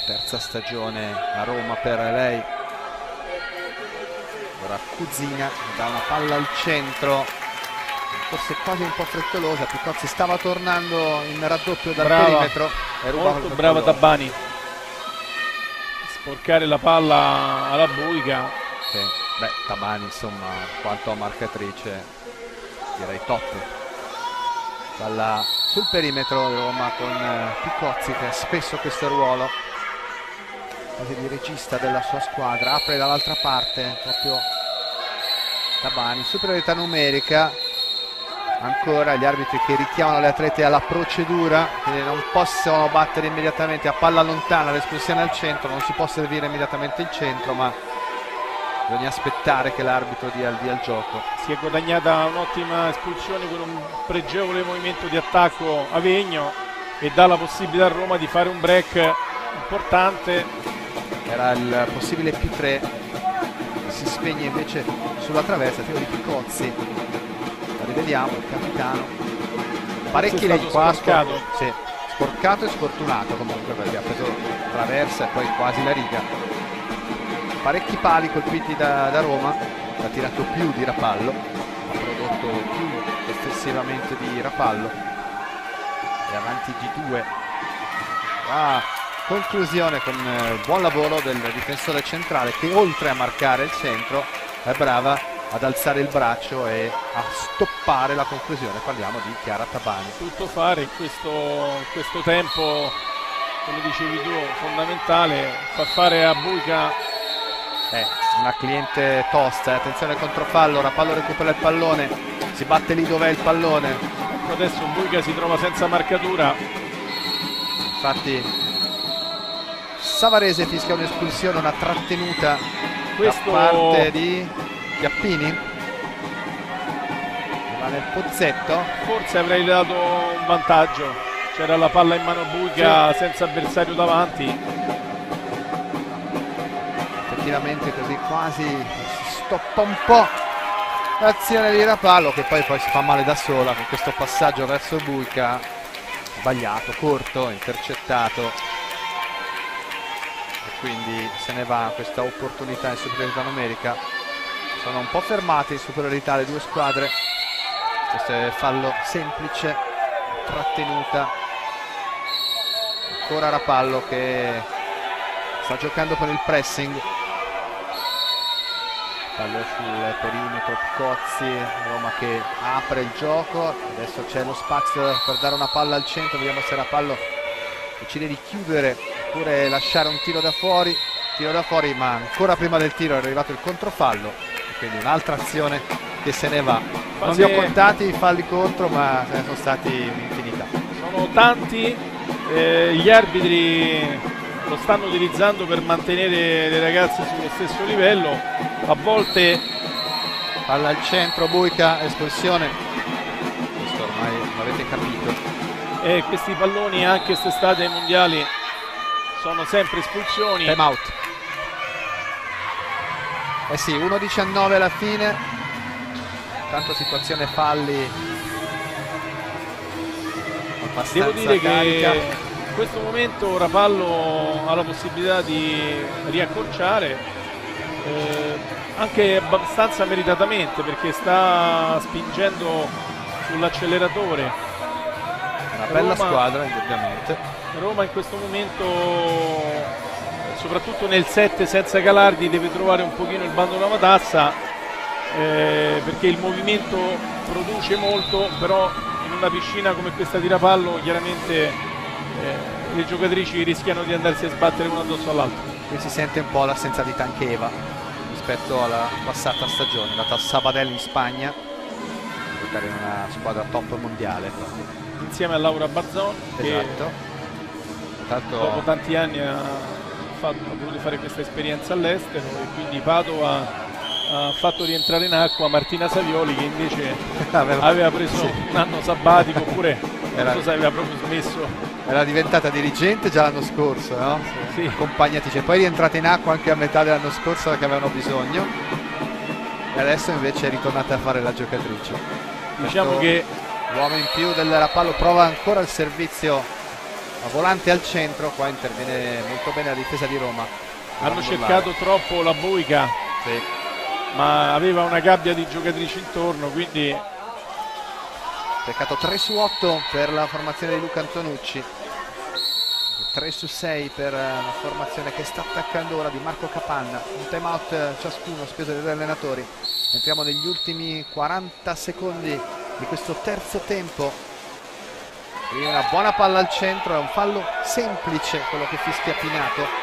terza stagione a Roma per lei. Ora Cuzina dà una palla al centro, forse quasi un po' frettolosa. Picozzi stava tornando in raddoppio dal brava, perimetro e molto brava Tabani, sporcare la palla alla Buica. Sì. Beh, Tabani insomma quanto a marcatrice direi top. Palla sul perimetro di Roma con Picozzi che ha spesso questo ruolo quasi di regista della sua squadra. Apre dall'altra parte proprio Tabani, superiorità numerica. Ancora gli arbitri che richiamano le atlete alla procedura, quindi non possono battere immediatamente a palla lontana, l'espulsione al centro, non si può servire immediatamente il centro, ma bisogna aspettare che l'arbitro dia il via al gioco. Si è guadagnata un'ottima espulsione con un pregevole movimento di attacco a Vegno e dà la possibilità a Roma di fare un break importante. Era il possibile P tre, si spegne invece sulla traversa, tiro di Picozzi. La rivediamo, il capitano. Parecchi lei qua, sporcato. Sì, sporcato e sfortunato comunque, perché ha preso traversa e poi quasi la riga. Parecchi pali colpiti da, da Roma, ha tirato più di Rapallo, ha prodotto più effettivamente di Rapallo. E avanti G due. Ah, conclusione con il buon lavoro del difensore centrale che oltre a marcare il centro è brava ad alzare il braccio e a stoppare la conclusione. Parliamo di Chiara Tabani. Tutto fare in questo, in questo tempo, come dicevi tu, fondamentale, fa fare a Buica. Eh, una cliente tosta, eh. Attenzione al controfallo, Rapallo recupera il pallone, si batte lì dov'è il pallone. Ecco, adesso Buica si trova senza marcatura. Infatti Savarese fischia un'espulsione, una trattenuta questo... da parte di Chiappini. Va nel pozzetto. Forse avrei dato un vantaggio, c'era la palla in mano a Buica, sì, senza avversario davanti. Effettivamente così quasi si stoppa un po' l'azione di Rapallo, che poi, poi si fa male da sola con questo passaggio verso Buica sbagliato, corto, intercettato, e quindi se ne va questa opportunità in superiorità numerica. Sono un po' fermate in superiorità le due squadre. Questo è fallo semplice, trattenuta. Ancora Rapallo che sta giocando con il pressing. Fallo sul perimetro, Picozzi, Roma che apre il gioco. Adesso c'è lo spazio per dare una palla al centro. Vediamo se Rapallo decide di chiudere oppure lasciare un tiro da fuori. Tiro da fuori, ma ancora prima del tiro è arrivato il controfallo, quindi un'altra azione che se ne va. Non li ho contati i falli contro, ma ce ne sono stati un'infinità. Sono tanti, eh, gli arbitri lo stanno utilizzando per mantenere le ragazze sullo stesso livello. A volte palla al centro, Buica, espulsione. Questo ormai l'avete capito. E questi palloni anche quest'estate ai mondiali sono sempre espulsioni. Time out. Eh sì, uno diciannove alla fine. Tanto situazione falli abbastanza devo dire carica. Che in questo momento Rapallo ha la possibilità di riaccorciare, eh, anche abbastanza meritatamente, perché sta spingendo sull'acceleratore. Una bella Roma, squadra indubbiamente. Roma in questo momento, soprattutto nel sette senza Galardi, deve trovare un pochino il bando della matassa, eh, perché il movimento produce molto, però in una piscina come questa di Rapallo chiaramente eh, le giocatrici rischiano di andarsi a sbattere una addosso all'altra. Qui si sente un po' l'assenza di Tancheva rispetto alla passata stagione, è andata a Sabadell in Spagna a giocare in una squadra top mondiale insieme a Laura Barzon, esatto. che Tanto... dopo tanti anni ha, fatto, ha voluto fare questa esperienza all'estero, e quindi Padova ha fatto rientrare in acqua Martina Savioli, che invece aveva, aveva preso sì. un anno sabbatico, oppure era, non so se aveva proprio smesso. Era diventata dirigente già l'anno scorso, no? Sì. Sì. Accompagnatrice, poi è rientrata in acqua anche a metà dell'anno scorso perché avevano bisogno, e adesso invece è ritornata a fare la giocatrice. Diciamo Questo che l'uomo in più del Rapallo prova ancora il servizio volante al centro, qua interviene molto bene la difesa di Roma. Hanno cercato troppo la Boica, sì, ma aveva una gabbia di giocatrici intorno, quindi peccato. Tre su otto per la formazione di Luca Antonucci, tre su sei per la formazione che sta attaccando ora di Marco Capanna. Un time out ciascuno speso dai due allenatori. Entriamo negli ultimi quaranta secondi di questo terzo tempo. Quindi una buona palla al centro, è un fallo semplice quello che fischia Pinato.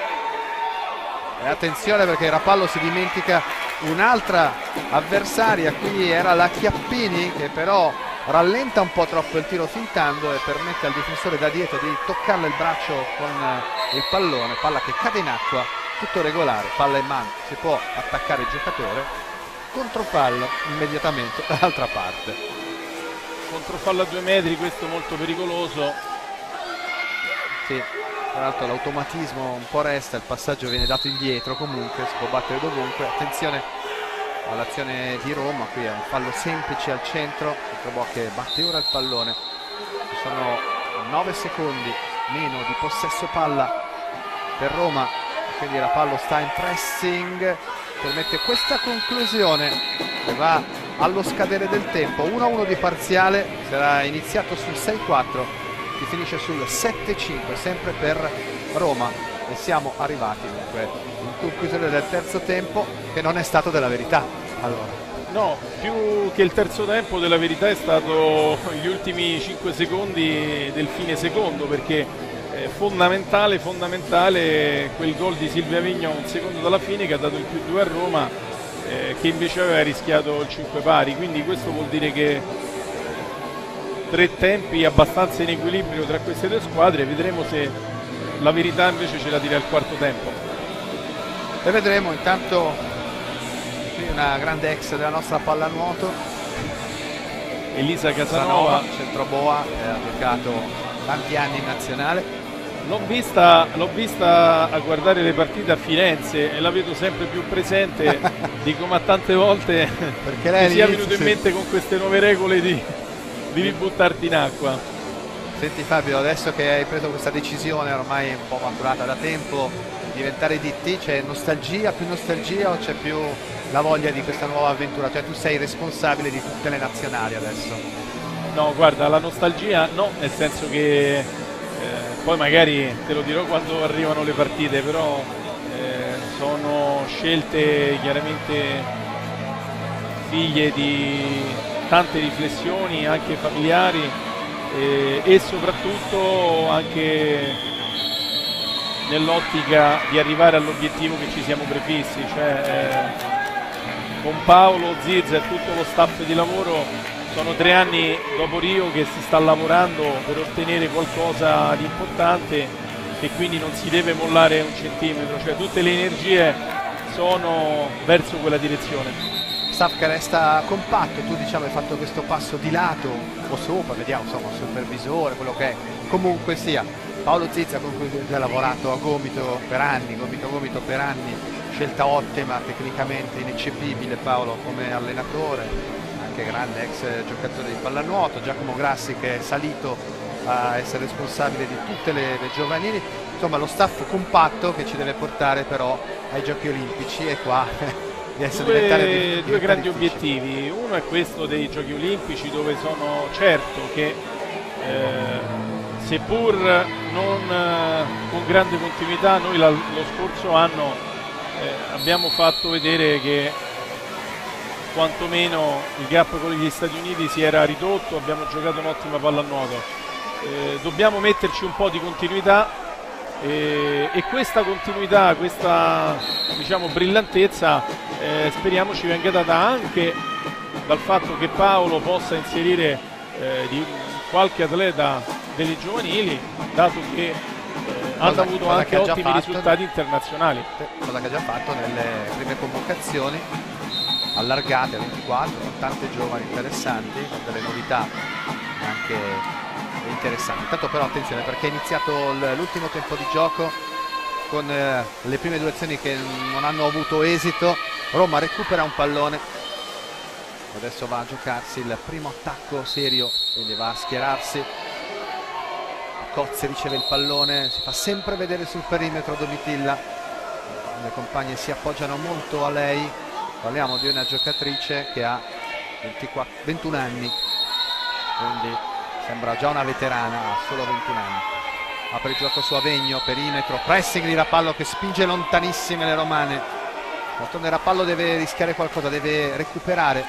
E attenzione perché Rapallo si dimentica un'altra avversaria, qui era la Chiappini che però rallenta un po' troppo il tiro fintando e permette al difensore da dietro di toccarle il braccio con il pallone, palla che cade in acqua, tutto regolare, palla in mano, si può attaccare il giocatore, controfallo immediatamente dall'altra parte. Controfallo a due metri, questo molto pericoloso. Sì, tra l'altro l'automatismo un po' resta, il passaggio viene dato indietro comunque, si può battere dovunque. Attenzione all'azione di Roma, qui è un fallo semplice al centro, Boa che batte ora il pallone. Ci sono nove secondi meno di possesso palla per Roma, quindi Rapallo sta in pressing, permette questa conclusione che va allo scadere del tempo. uno a uno di parziale, sarà iniziato sul sei quattro, si finisce sul sette cinque sempre per Roma e siamo arrivati dunque in conclusione del terzo tempo, che non è stato della verità. Allora, no, più che il terzo tempo della verità è stato gli ultimi cinque secondi del fine secondo, perché è fondamentale, fondamentale quel gol di Silvia Vigno un secondo dalla fine che ha dato il più due a Roma, eh, che invece aveva rischiato il cinque pari, quindi questo vuol dire che tre tempi abbastanza in equilibrio tra queste due squadre. Vedremo se la verità invece ce la tira al quarto tempo. E vedremo. Intanto qui una grande ex della nostra pallanuoto, Elisa Casanova, centro Boa, che ha giocato tanti anni in nazionale. L'ho vista, l'ho vista a guardare le partite a Firenze e la vedo sempre più presente, dico ma tante volte perché lei mi sia venuto in mente con queste nuove regole di devi buttarti in acqua. Senti Fabio, adesso che hai preso questa decisione ormai un po' maturata da tempo di diventare D T, c'è nostalgia, più nostalgia o c'è più la voglia di questa nuova avventura? Cioè tu sei responsabile di tutte le nazionali adesso? No, guarda, la nostalgia no, nel senso che eh, poi magari te lo dirò quando arrivano le partite, però eh, sono scelte chiaramente figlie di tante riflessioni anche familiari eh, e soprattutto anche nell'ottica di arrivare all'obiettivo che ci siamo prefissi, cioè eh, con Paolo Zirza e tutto lo staff di lavoro sono tre anni dopo Rio che si sta lavorando per ottenere qualcosa di importante e quindi non si deve mollare un centimetro, cioè tutte le energie sono verso quella direzione. Staff che resta compatto, tu diciamo hai fatto questo passo di lato o sopra, vediamo insomma supervisore, quello che è, comunque sia. Paolo Zizza con cui hai lavorato a gomito per anni, gomito a gomito per anni, scelta ottima, tecnicamente ineccepibile Paolo come allenatore, anche grande ex giocatore di pallanuoto. Giacomo Grassi che è salito a essere responsabile di tutte le, le giovanili, insomma lo staff compatto che ci deve portare però ai Giochi Olimpici e qua di due, due grandi obiettivi. Uno è questo dei Giochi Olimpici, dove sono certo che eh, seppur non eh, con grande continuità, noi la, lo scorso anno eh, abbiamo fatto vedere che quantomeno il gap con gli Stati Uniti si era ridotto, abbiamo giocato un'ottima pallanuoto. Eh, dobbiamo metterci un po' di continuità e, e questa continuità, questa diciamo brillantezza eh, speriamo ci venga data anche dal fatto che Paolo possa inserire eh, di qualche atleta delle giovanili, dato che eh, hanno avuto anche ottimi risultati internazionali. Cosa che ha già fatto nelle prime convocazioni allargate a ventiquattro, con tante giovani interessanti, con delle novità anche interessanti. Intanto però attenzione perché è iniziato l'ultimo tempo di gioco con eh, le prime due azioni che non hanno avuto esito. Roma recupera un pallone, adesso va a giocarsi il primo attacco serio, quindi va a schierarsi Cozzi riceve il pallone, si fa sempre vedere sul perimetro Domitilla, le compagne si appoggiano molto a lei. Parliamo di una giocatrice che ha ventiquattro, ventuno anni, quindi sembra già una veterana, ha solo ventuno anni. Apre il gioco su Avegno, perimetro, pressing di Rapallo che spinge lontanissime le romane. D'altronde Rapallo deve rischiare qualcosa, deve recuperare.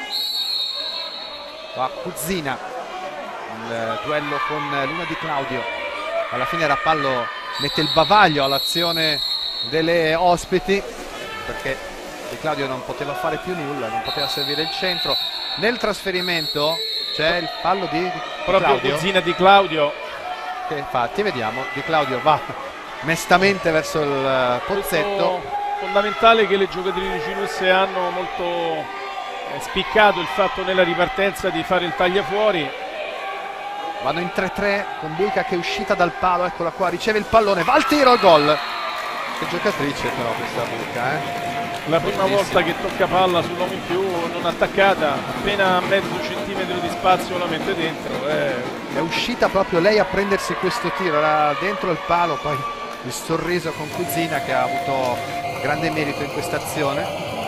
Qua Cuzzina, il duello con Luna Di Claudio. Alla fine Rapallo mette il bavaglio all'azione delle ospiti, perché Di Claudio non poteva fare più nulla, non poteva servire il centro. Nel trasferimento c'è il fallo di, di proprio Claudio. Cuzzina Di Claudio. Che infatti vediamo, Di Claudio va mestamente verso il pozzetto. Questo fondamentale che le giocatrici russe hanno molto eh, spiccato il fatto nella ripartenza di fare il tagliafuori. Vanno in tre tre con Buica che è uscita dal palo, eccola qua, riceve il pallone, va al tiro, al gol. Che giocatrice però questa Buica, eh? La prima volta che tocca palla sull'uomo in più, non attaccata, appena mezzo centimetro di spazio la mette dentro. Eh. È uscita proprio lei a prendersi questo tiro, era dentro il palo, poi il sorriso con Cuzzina che ha avuto grande merito in questa azione.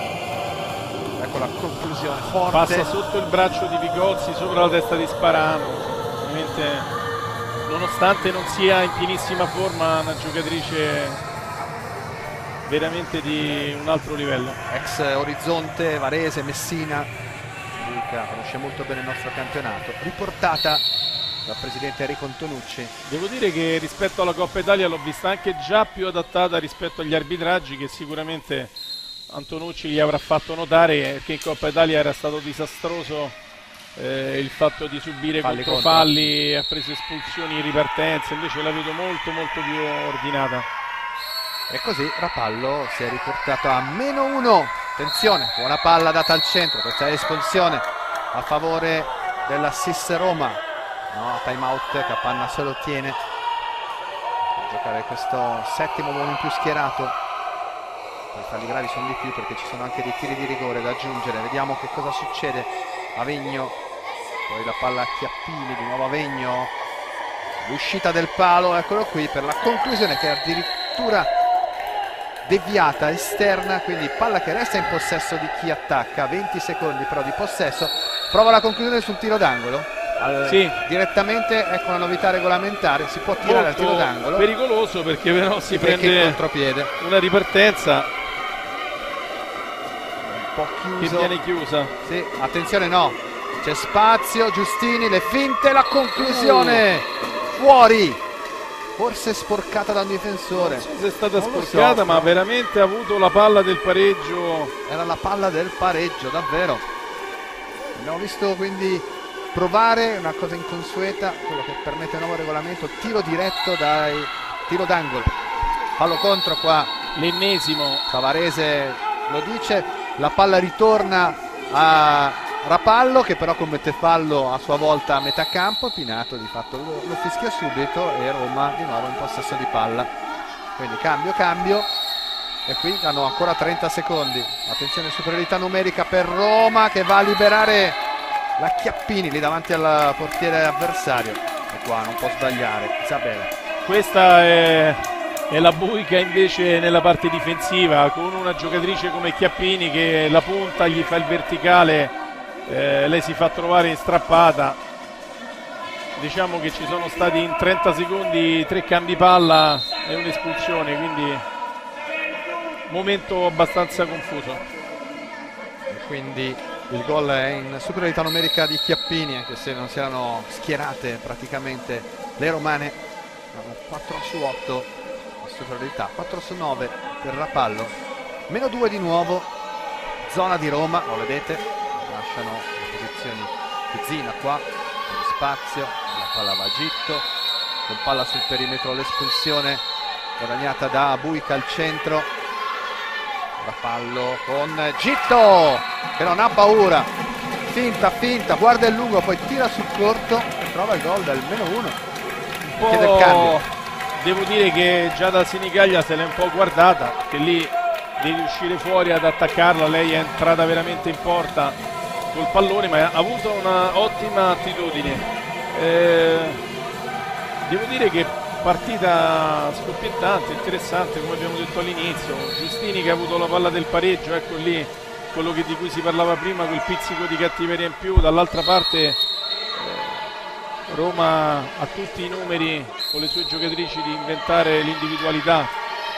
Ecco la conclusione forte. Passa sotto il braccio di Picozzi, sopra la testa di Sparano. Nonostante non sia in pienissima forma, una giocatrice veramente di un altro livello. Ex Orizzonte, Varese, Messina, Buica conosce molto bene il nostro campionato, riportata dal presidente Enrico Antonucci. Devo dire che rispetto alla Coppa Italia l'ho vista anche già più adattata rispetto agli arbitraggi, che sicuramente Antonucci gli avrà fatto notare, che in Coppa Italia era stato disastroso eh, il fatto di subire falli controfalli, ha preso espulsioni in ripartenza, invece la vedo molto molto più ordinata. E così Rapallo si è riportato a meno uno. Attenzione, buona palla data al centro, questa è espulsione a favore della S I S Roma. No, time out, Capanna se lo tiene per giocare questo settimo uomo in più schierato. I falli gravi sono di più perché ci sono anche dei tiri di rigore da aggiungere. Vediamo che cosa succede. Avegno, poi la palla a Chiappini, di nuovo Avegno, l'uscita del palo, eccolo qui per la conclusione che è addirittura deviata esterna, quindi palla che resta in possesso di chi attacca. Venti secondi però di possesso. Prova la conclusione sul tiro d'angolo. Al, sì. Direttamente, ecco una novità regolamentare, si può tirare al tiro d'angolo. Pericoloso perché però si perché prende contropiede, una ripartenza un po' chiuso, che viene chiusa. Sì, attenzione, no, c'è spazio, Giustini, le finte, la conclusione uh. fuori, forse sporcata da un difensore. Non so se è stata non sporcata, so, ma veramente ha avuto la palla del pareggio. Era la palla del pareggio, davvero. Abbiamo visto quindi provare una cosa inconsueta, quello che permette il nuovo regolamento, tiro diretto dai tiro d'angolo. Fallo contro qua, l'ennesimo. Savarese lo dice, la palla ritorna a Rapallo che però commette fallo a sua volta a metà campo. Pinato di fatto lo, lo fischia subito e Roma di nuovo in possesso di palla. Quindi cambio, cambio e qui hanno ancora trenta secondi. Attenzione, superiorità numerica per Roma che va a liberare la Chiappini lì davanti al portiere avversario e qua non può sbagliare Isabella. Questa è, è la Buica invece nella parte difensiva, con una giocatrice come Chiappini che la punta gli fa il verticale, eh, lei si fa trovare in strappata. Diciamo che ci sono stati in trenta secondi tre cambi palla e un'espulsione, quindi momento abbastanza confuso. E quindi il gol è in superiorità numerica di Chiappini, anche se non si erano schierate praticamente le romane. quattro su otto di superiorità, quattro su nove per Rapallo. Meno due di nuovo, zona di Roma, lo vedete, lasciano le posizioni Cuzzina qua, per spazio, la palla va a Gitto, con palla sul perimetro l'espulsione guadagnata da Buica al centro. Rapallo con Gitto che non ha paura, finta, finta, guarda il lungo, poi tira sul corto e trova il gol del meno uno. Un po' del cambio. Devo dire che già da Sinigaglia se l'è un po' guardata, che lì devi uscire fuori ad attaccarla, lei è entrata veramente in porta col pallone, ma ha avuto una ottima attitudine. Eh, devo dire che partita scoppiettante, interessante, come abbiamo detto all'inizio. Giustini che ha avuto la palla del pareggio, ecco lì quello che di cui si parlava prima, quel pizzico di cattiveria in più. Dall'altra parte eh, Roma ha tutti i numeri con le sue giocatrici di inventare l'individualità.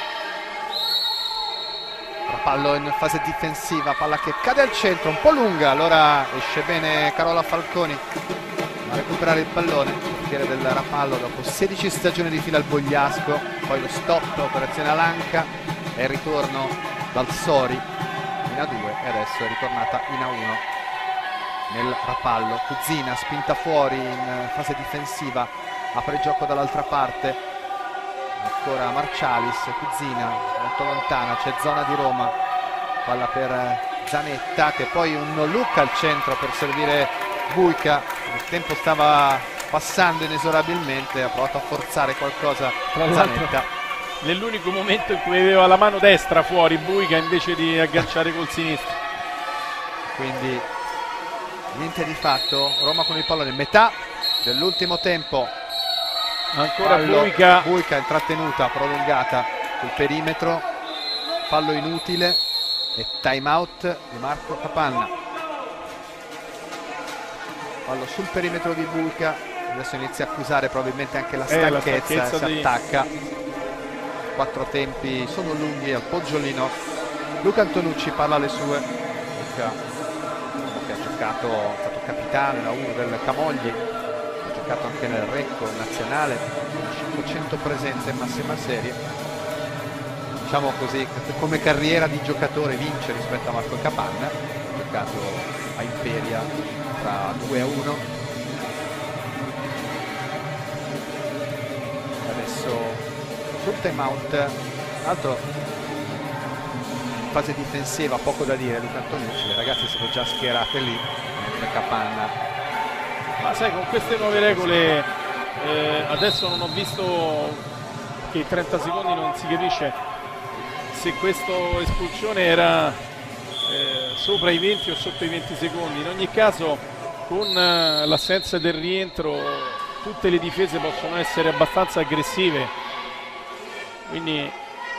Rapallo in fase difensiva, palla che cade al centro, un po' lunga, allora esce bene Carola Falconi a recuperare il pallone, il portiere del Rapallo dopo sedici stagioni di fila al Bogliasco, poi lo stop, operazione Alanca e il ritorno dal Sori in A due e adesso è ritornata in A uno nel Rapallo. Cuzzina spinta fuori in fase difensiva, apre il gioco dall'altra parte, ancora Marcialis, Cuzzina molto lontana, c'è zona di Roma, palla per Zanetta che poi un no look al centro per servire Buica, il tempo stava passando inesorabilmente, ha provato a forzare qualcosa tra Zanetta. Nell'unico momento in cui aveva la mano destra fuori Buica invece di agganciare col sinistro. Quindi niente di fatto, Roma con il pallone, metà dell'ultimo tempo. Ancora fallo, Buica. Buica in trattenuta prolungata sul perimetro, fallo inutile e time out di Marco Capanna. Fallo sul perimetro di Buica, adesso inizia a accusare probabilmente anche la stanchezza, eh, la stanchezza si di... attacca. Quattro tempi sono lunghi, al poggiolino Luca Antonucci parla alle sue. Luca che ha giocato, è stato capitano in A uno del Camogli, ha giocato anche nel Recco nazionale, cinquecento presenze in massima serie, diciamo così, come carriera di giocatore vince rispetto a Marco Capanna, ha giocato a Imperia tra due a uno. Adesso sul time out, tra l'altro in fase difensiva poco da dire Luca Antonucci, le ragazze sono già schierate lì mentre Capanna. Ma sai, con queste nuove regole eh, adesso non ho visto che i trenta secondi non si capisce se questa espulsione era eh, sopra i venti o sotto i venti secondi. In ogni caso con eh, l'assenza del rientro tutte le difese possono essere abbastanza aggressive, quindi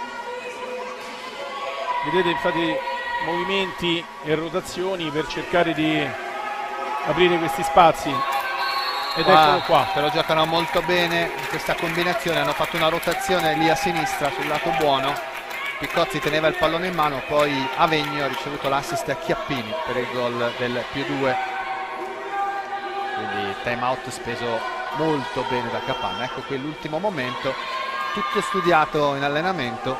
vedete infatti movimenti e rotazioni per cercare di aprire questi spazi, ed qua, eccolo qua. Te lo giocano molto bene in questa combinazione, hanno fatto una rotazione lì a sinistra sul lato buono, Piccozzi teneva il pallone in mano, poi Avegno ha ricevuto l'assist a Chiappini per il gol del più due, quindi time out speso molto bene da Capanna. Ecco qui l'ultimo momento, tutto studiato in allenamento.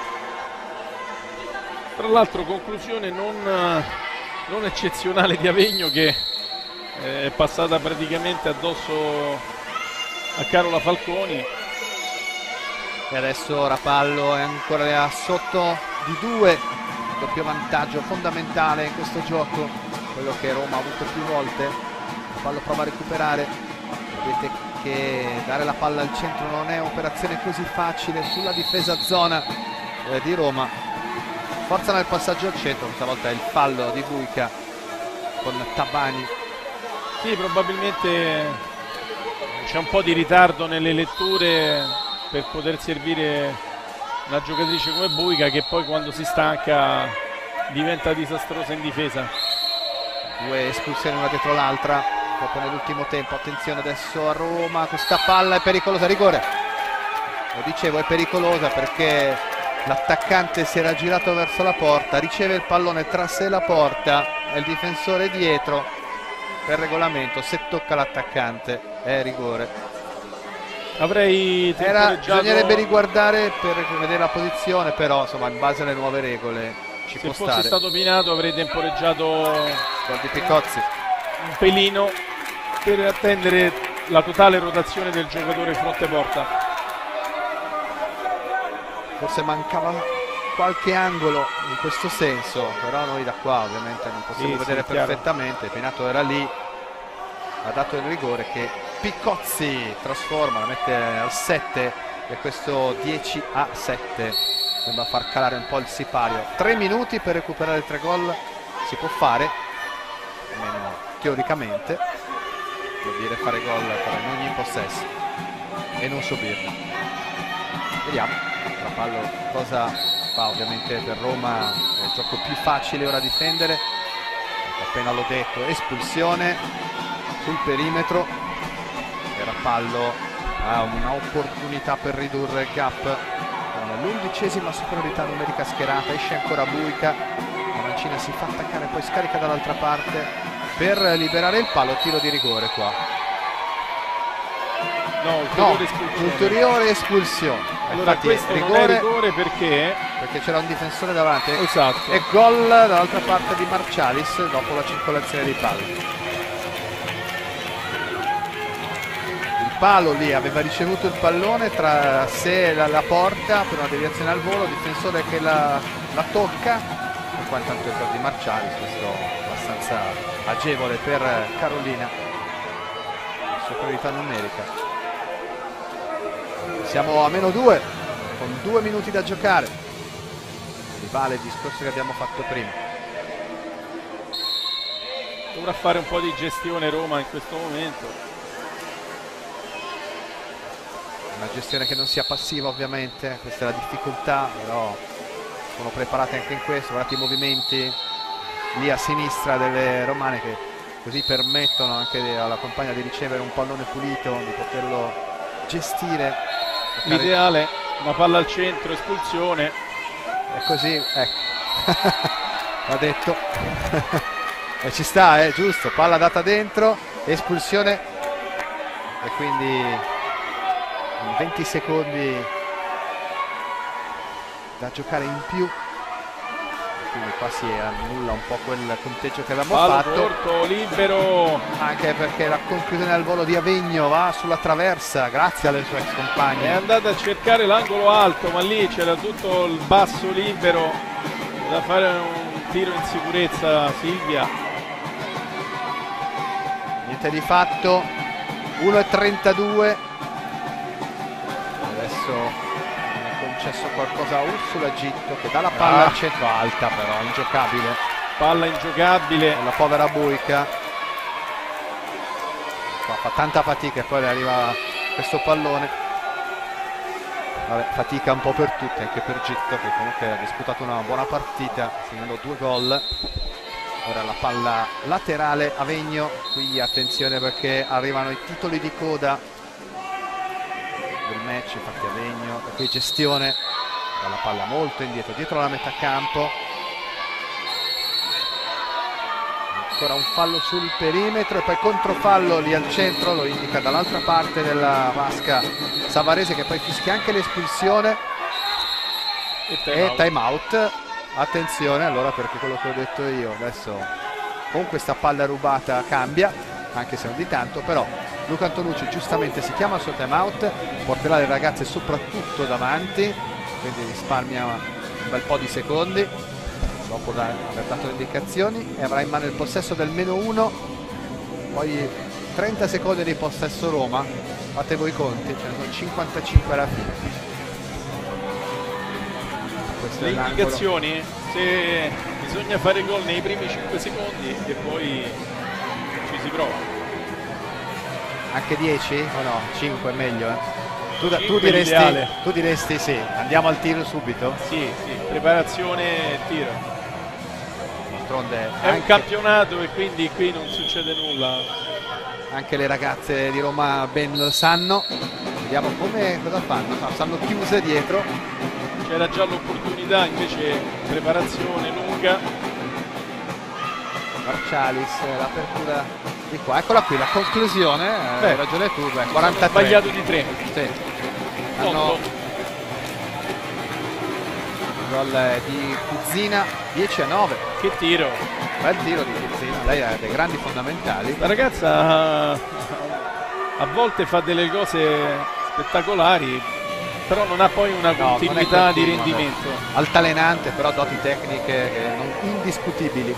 Tra l'altro conclusione non, non eccezionale di Avegno, che è passata praticamente addosso a Carola Falconi. E adesso Rapallo è ancora sotto di due, doppio vantaggio fondamentale in questo gioco, quello che Roma ha avuto più volte. Rapallo prova a recuperare, vedete che dare la palla al centro non è operazione così facile sulla difesa zona eh, di Roma. Forza nel passaggio al centro, questa volta è il fallo di Buica con Tabani. Sì, probabilmente c'è un po' di ritardo nelle letture per poter servire una giocatrice come Buica, che poi quando si stanca diventa disastrosa in difesa. Due espulsioni una dietro l'altra proprio nell'ultimo tempo. Attenzione adesso a Roma, questa palla è pericolosa, rigore, lo dicevo, è pericolosa perché l'attaccante si era girato verso la porta, riceve il pallone tra sé e la porta e il difensore dietro. Per regolamento se tocca l'attaccante è rigore. Avrei Era, bisognerebbe riguardare per vedere la posizione, però insomma in base alle nuove regole ci se può fosse stare. Stato pinato avrei temporeggiato Gol di Piccozzi, un pelino per attendere la totale rotazione del giocatore fronte porta. Forse mancava qualche angolo in questo senso, però noi da qua ovviamente non possiamo sì, vedere sì, perfettamente. Pinato era lì, ha dato il rigore che Piccozzi trasforma, la mette al sette e questo dieci a sette sembra far calare un po' il sipario. Tre minuti per recuperare tre gol si può fare, almeno teoricamente, vuol dire fare gol però in ogni possesso. e non subirla. Vediamo Rapallo cosa fa. Ovviamente per Roma è il gioco più facile ora difendere, appena l'ho detto, espulsione sul perimetro e Rapallo ha un'opportunità per ridurre il gap con l'undicesima superiorità numerica schierata. Esce ancora Buica, la mancina si fa attaccare, poi scarica dall'altra parte per liberare il palo. Tiro di rigore qua. No, ulteriore, no, espulsione. ulteriore espulsione. Allora infatti questo rigore, non è rigore perché perché c'era un difensore davanti. Esatto. E gol dall'altra parte di Marcialis dopo la circolazione di palo. Il palo lì aveva ricevuto il pallone tra sé e la, la porta per una deviazione al volo, difensore che la, la tocca, e qua intanto il gol di Marcialis, questo abbastanza agevole per Carolina, superiorità numerica. Siamo a meno due con due minuti da giocare, vale il discorso che abbiamo fatto prima. Dovrà fare un po' di gestione Roma in questo momento, una gestione che non sia passiva ovviamente, questa è la difficoltà, però sono preparati anche in questo. Guardate i movimenti lì a sinistra delle romane che così permettono anche alla compagna di ricevere un pallone pulito, di poterlo gestire. L'ideale, una palla al centro, espulsione. E così, ecco, l'ha detto. E ci sta, eh, giusto, palla data dentro, espulsione. E quindi in venti secondi da giocare in più. Quindi qua si annulla un po' quel conteggio che avevamo Palo fatto. Corto, libero. Anche perché la conclusione al volo di Avegno va sulla traversa grazie alle sue ex compagne. È andata a cercare l'angolo alto, ma lì c'era tutto il basso libero da fare un tiro in sicurezza. Silvia. Niente di fatto, uno e trentadue. Adesso concesso qualcosa a Ursula Gitto che dà la palla ah. al centro, alta però, ingiocabile. Palla ingiocabile. La povera Buica. Qua fa tanta fatica e poi le arriva questo pallone. Vabbè, fatica un po' per tutti, anche per Gitto che comunque ha disputato una buona partita, segnando due gol. Ora la palla laterale Avegno, qui attenzione perché arrivano i titoli di coda del match, infatti Avegno, e qui gestione, la palla molto indietro, dietro la metà campo. Ancora un fallo sul perimetro e poi controfallo lì al centro, lo indica dall'altra parte della vasca Savarese, che poi fischia anche l'espulsione e time, e time out. Attenzione allora, perché quello che ho detto io adesso con questa palla rubata cambia, anche se non di tanto, però Luca Antonucci giustamente si chiama il suo time out, porterà le ragazze soprattutto davanti, quindi risparmia un bel po' di secondi dopo aver dato le indicazioni, e avrà in mano il possesso del meno uno, poi trenta secondi di possesso Roma, fate voi i conti, ce ne sono cinquantacinque alla fine. Le indicazioni, se bisogna fare gol nei primi cinque secondi e poi ci si prova. Anche dieci o no? cinque è meglio, eh? Tu, tu, diresti, tu diresti sì, andiamo al tiro subito? Sì, sì, preparazione e tiro. D'altronde è anche un campionato e quindi qui non succede nulla. Anche le ragazze di Roma ben lo sanno. Vediamo come cosa fanno. No, stanno chiuse dietro. C'era già l'opportunità, invece preparazione lunga. Marcialis, l'apertura di qua, eccola qui la conclusione. Beh, hai ragione tu, beh, quarantatré. Sbagliato di tre. Sì. Hanno il gol di Cuzzina, dieci a nove. Che tiro! Bel tiro di Cuzzina, lei ha dei grandi fondamentali. La ragazza a volte fa delle cose spettacolari, però non ha poi una no, continuità continua, di rendimento. No. Altalenante, però doti tecniche non indiscutibili.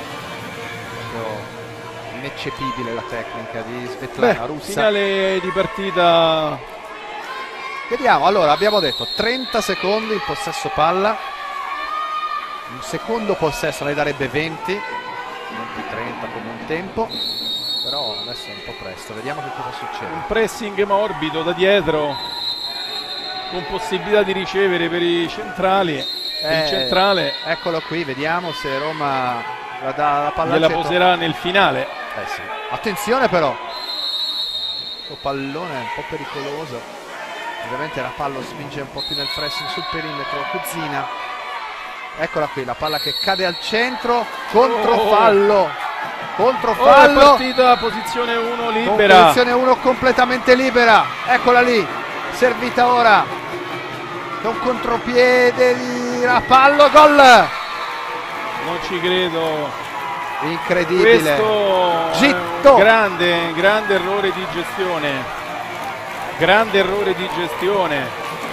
Ineccepibile la tecnica di Svetlana Beh, russa. Finale di partita. Vediamo, allora abbiamo detto trenta secondi il possesso palla, un secondo possesso lei darebbe venti, venti trenta come un tempo, però adesso è un po' presto, vediamo che cosa succede. Un pressing morbido da dietro con possibilità di ricevere per i centrali. Eh, il centrale, eccolo qui, vediamo se Roma la dà la palla gliela al centro. poserà nel finale. Eh sì. Attenzione però, questo pallone è un po' pericoloso, ovviamente Rapallo spinge un po' più nel pressing sul perimetro. Cuzzina, eccola qui, la palla che cade al centro, controfallo, controfallo. Oh, è partita posizione uno libera, con posizione uno completamente libera, eccola lì, servita ora con contropiede di Rapallo, gol. Non ci credo, incredibile. questo Gitto. è un grande, grande errore di gestione, grande errore di gestione.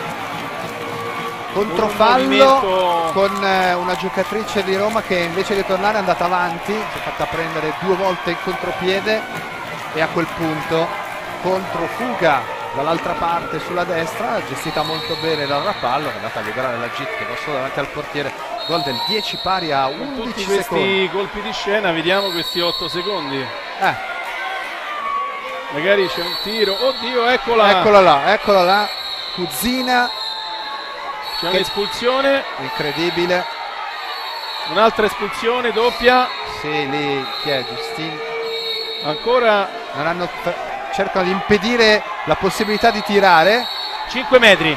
Controfallo movimento... con eh, una giocatrice di Roma che invece di tornare è andata avanti, si è fatta prendere due volte in contropiede e a quel punto controfuga dall'altra parte sulla destra, gestita molto bene dal Rapallo, che è andata a liberare la Git che va solo davanti al portiere. Gol del dieci pari a undici tutti questi secondi. colpi di scena, vediamo questi otto secondi. Eh. Magari c'è un tiro, oddio, eccola, eccola là, eccola là, Cuzzina. C'è un'espulsione, incredibile, un'altra espulsione doppia. Sì, lì chi è? Giustin. Ancora non hanno, cercano di impedire la possibilità di tirare. cinque metri.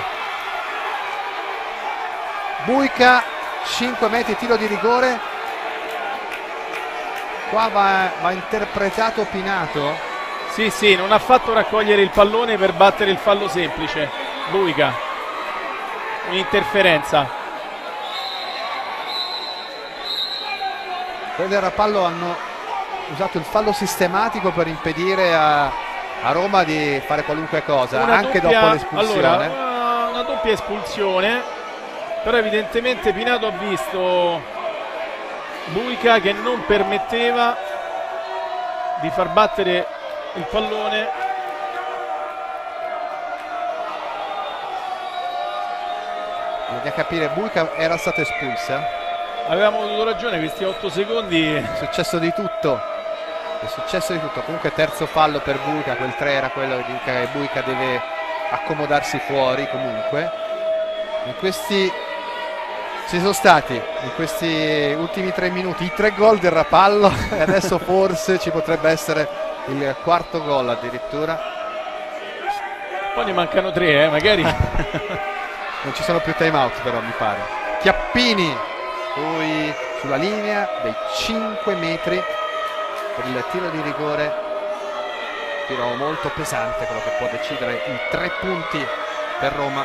Buica, cinque metri, tiro di rigore. Qua va, va interpretato Pinato. Sì, sì, non ha fatto raccogliere il pallone per battere il fallo semplice. Buica. Un'interferenza. Quelli del Rapallo hanno usato il fallo sistematico per impedire a, a Roma di fare qualunque cosa, una anche doppia, dopo l'espulsione. Allora, una, una doppia espulsione, però evidentemente Pinato ha visto Buica che non permetteva di far battere il pallone. Bisogna capire, Buica era stata espulsa. Avevamo avuto ragione, questi otto secondi. È successo di tutto. È successo di tutto. Comunque terzo fallo per Buica, quel tre era quello che indica che Buica deve accomodarsi fuori comunque. In questi ci sono stati, in questi ultimi tre minuti, i tre gol del Rapallo e adesso forse ci potrebbe essere il quarto gol addirittura. Poi ne mancano tre, eh, magari. Non ci sono più time out però mi pare. Chiappini poi sulla linea dei cinque metri per il tiro di rigore, tiro molto pesante, quello che può decidere i tre punti per Roma.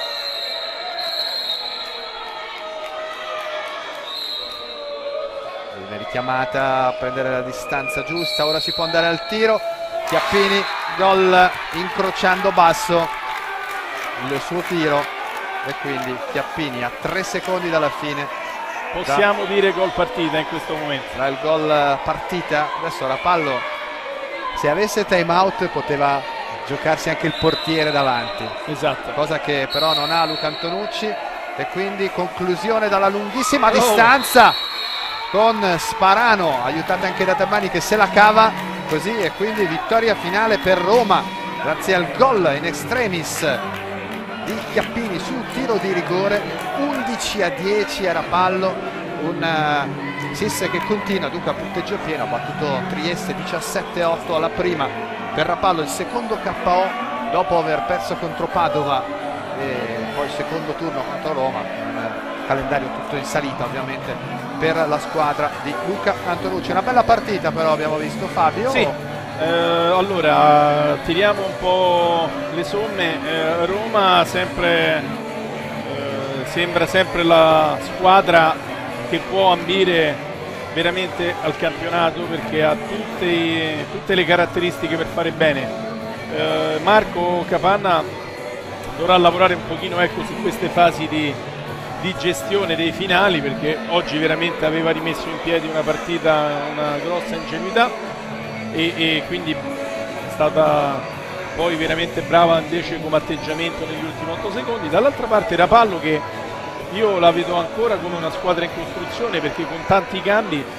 Viene richiamata a prendere la distanza giusta, ora si può andare al tiro. Chiappini, gol incrociando basso il suo tiro. E quindi Chiappini a tre secondi dalla fine. Possiamo da, dire gol partita in questo momento. Dal gol partita. Adesso Rapallo, se avesse time out, poteva giocarsi anche il portiere davanti. Esatto. Cosa che però non ha Luca Antonucci. E quindi conclusione dalla lunghissima oh. distanza con Sparano, aiutata anche da Tabbani che se la cava così, e quindi vittoria finale per Roma grazie al gol in extremis di Chiappini sul tiro di rigore. Undici a dieci a Rapallo, un uh, Sisse che continua dunque a punteggio pieno, ha battuto Trieste diciassette a otto alla prima. Per Rapallo il secondo K O dopo aver perso contro Padova e poi il secondo turno contro Roma, un calendario tutto in salita ovviamente per la squadra di Luca Antonucci. Una bella partita però abbiamo visto, Fabio. Sì. Eh, allora tiriamo un po' le somme. eh, Roma sempre eh, sembra sempre la squadra che può ambire veramente al campionato perché ha tutte, tutte le caratteristiche per fare bene. eh, Marco Capanna dovrà lavorare un pochino, ecco, su queste fasi di, di gestione dei finali, perché oggi veramente aveva rimesso in piedi una partita, una grossa ingenuità, E, e quindi è stata poi veramente brava invece come atteggiamento negli ultimi otto secondi. Dall'altra parte Rapallo, che io la vedo ancora come una squadra in costruzione, perché con tanti cambi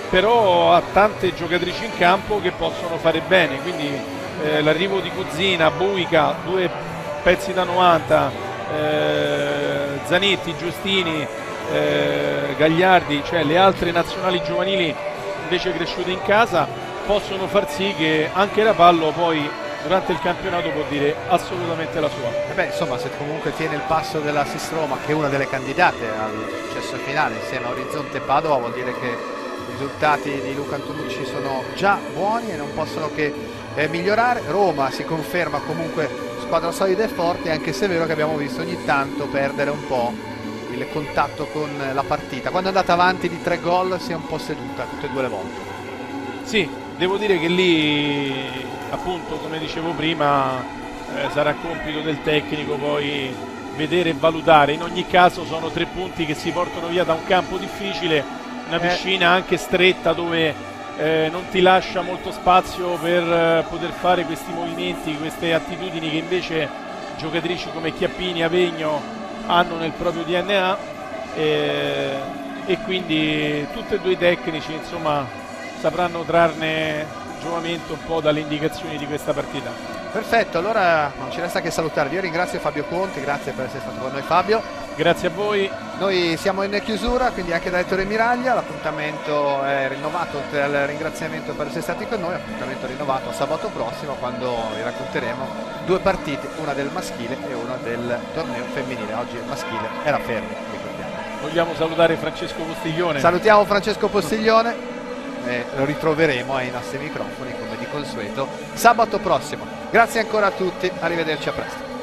però ha tante giocatrici in campo che possono fare bene, quindi eh, l'arrivo di Cuzzina, Buica, due pezzi da novanta, eh, Zanetti, Giustini, eh, Gagliardi, cioè le altre nazionali giovanili invece cresciute in casa, possono far sì che anche Rapallo poi durante il campionato può dire assolutamente la sua. E beh, insomma, se comunque tiene il passo della S I S Roma, che è una delle candidate al successo finale insieme a Orizzonte e Padova, vuol dire che i risultati di Luca Antonucci sono già buoni e non possono che eh, migliorare. Roma si conferma comunque squadra solida e forte, anche se è vero che abbiamo visto ogni tanto perdere un po' il contatto con la partita. Quando è andata avanti di tre gol si è un po' seduta tutte e due le volte. Sì, devo dire che lì, appunto, come dicevo prima, eh, sarà compito del tecnico poi vedere e valutare. In ogni caso sono tre punti che si portano via da un campo difficile, una piscina anche stretta dove eh, non ti lascia molto spazio per eh, poter fare questi movimenti, queste attitudini che invece giocatrici come Chiappini, Avegno hanno nel proprio D N A, eh, e quindi tutti e due i tecnici, insomma, sapranno trarne giovamento un po' dalle indicazioni di questa partita. Perfetto, allora non ci resta che salutarvi. Io ringrazio Fabio Conti, grazie per essere stato con noi Fabio. Grazie a voi. Noi siamo in chiusura, quindi anche da Ettore Miraglia l'appuntamento è rinnovato, oltre al ringraziamento per essere stati con noi, l'appuntamento è rinnovato a sabato prossimo, quando vi racconteremo due partite, una del maschile e una del torneo femminile. Oggi il maschile era fermo, ricordiamo. Vogliamo salutare Francesco Postiglione. Salutiamo Francesco Postiglione. E lo ritroveremo ai nostri microfoni come di consueto sabato prossimo. Grazie ancora a tutti, arrivederci, a presto.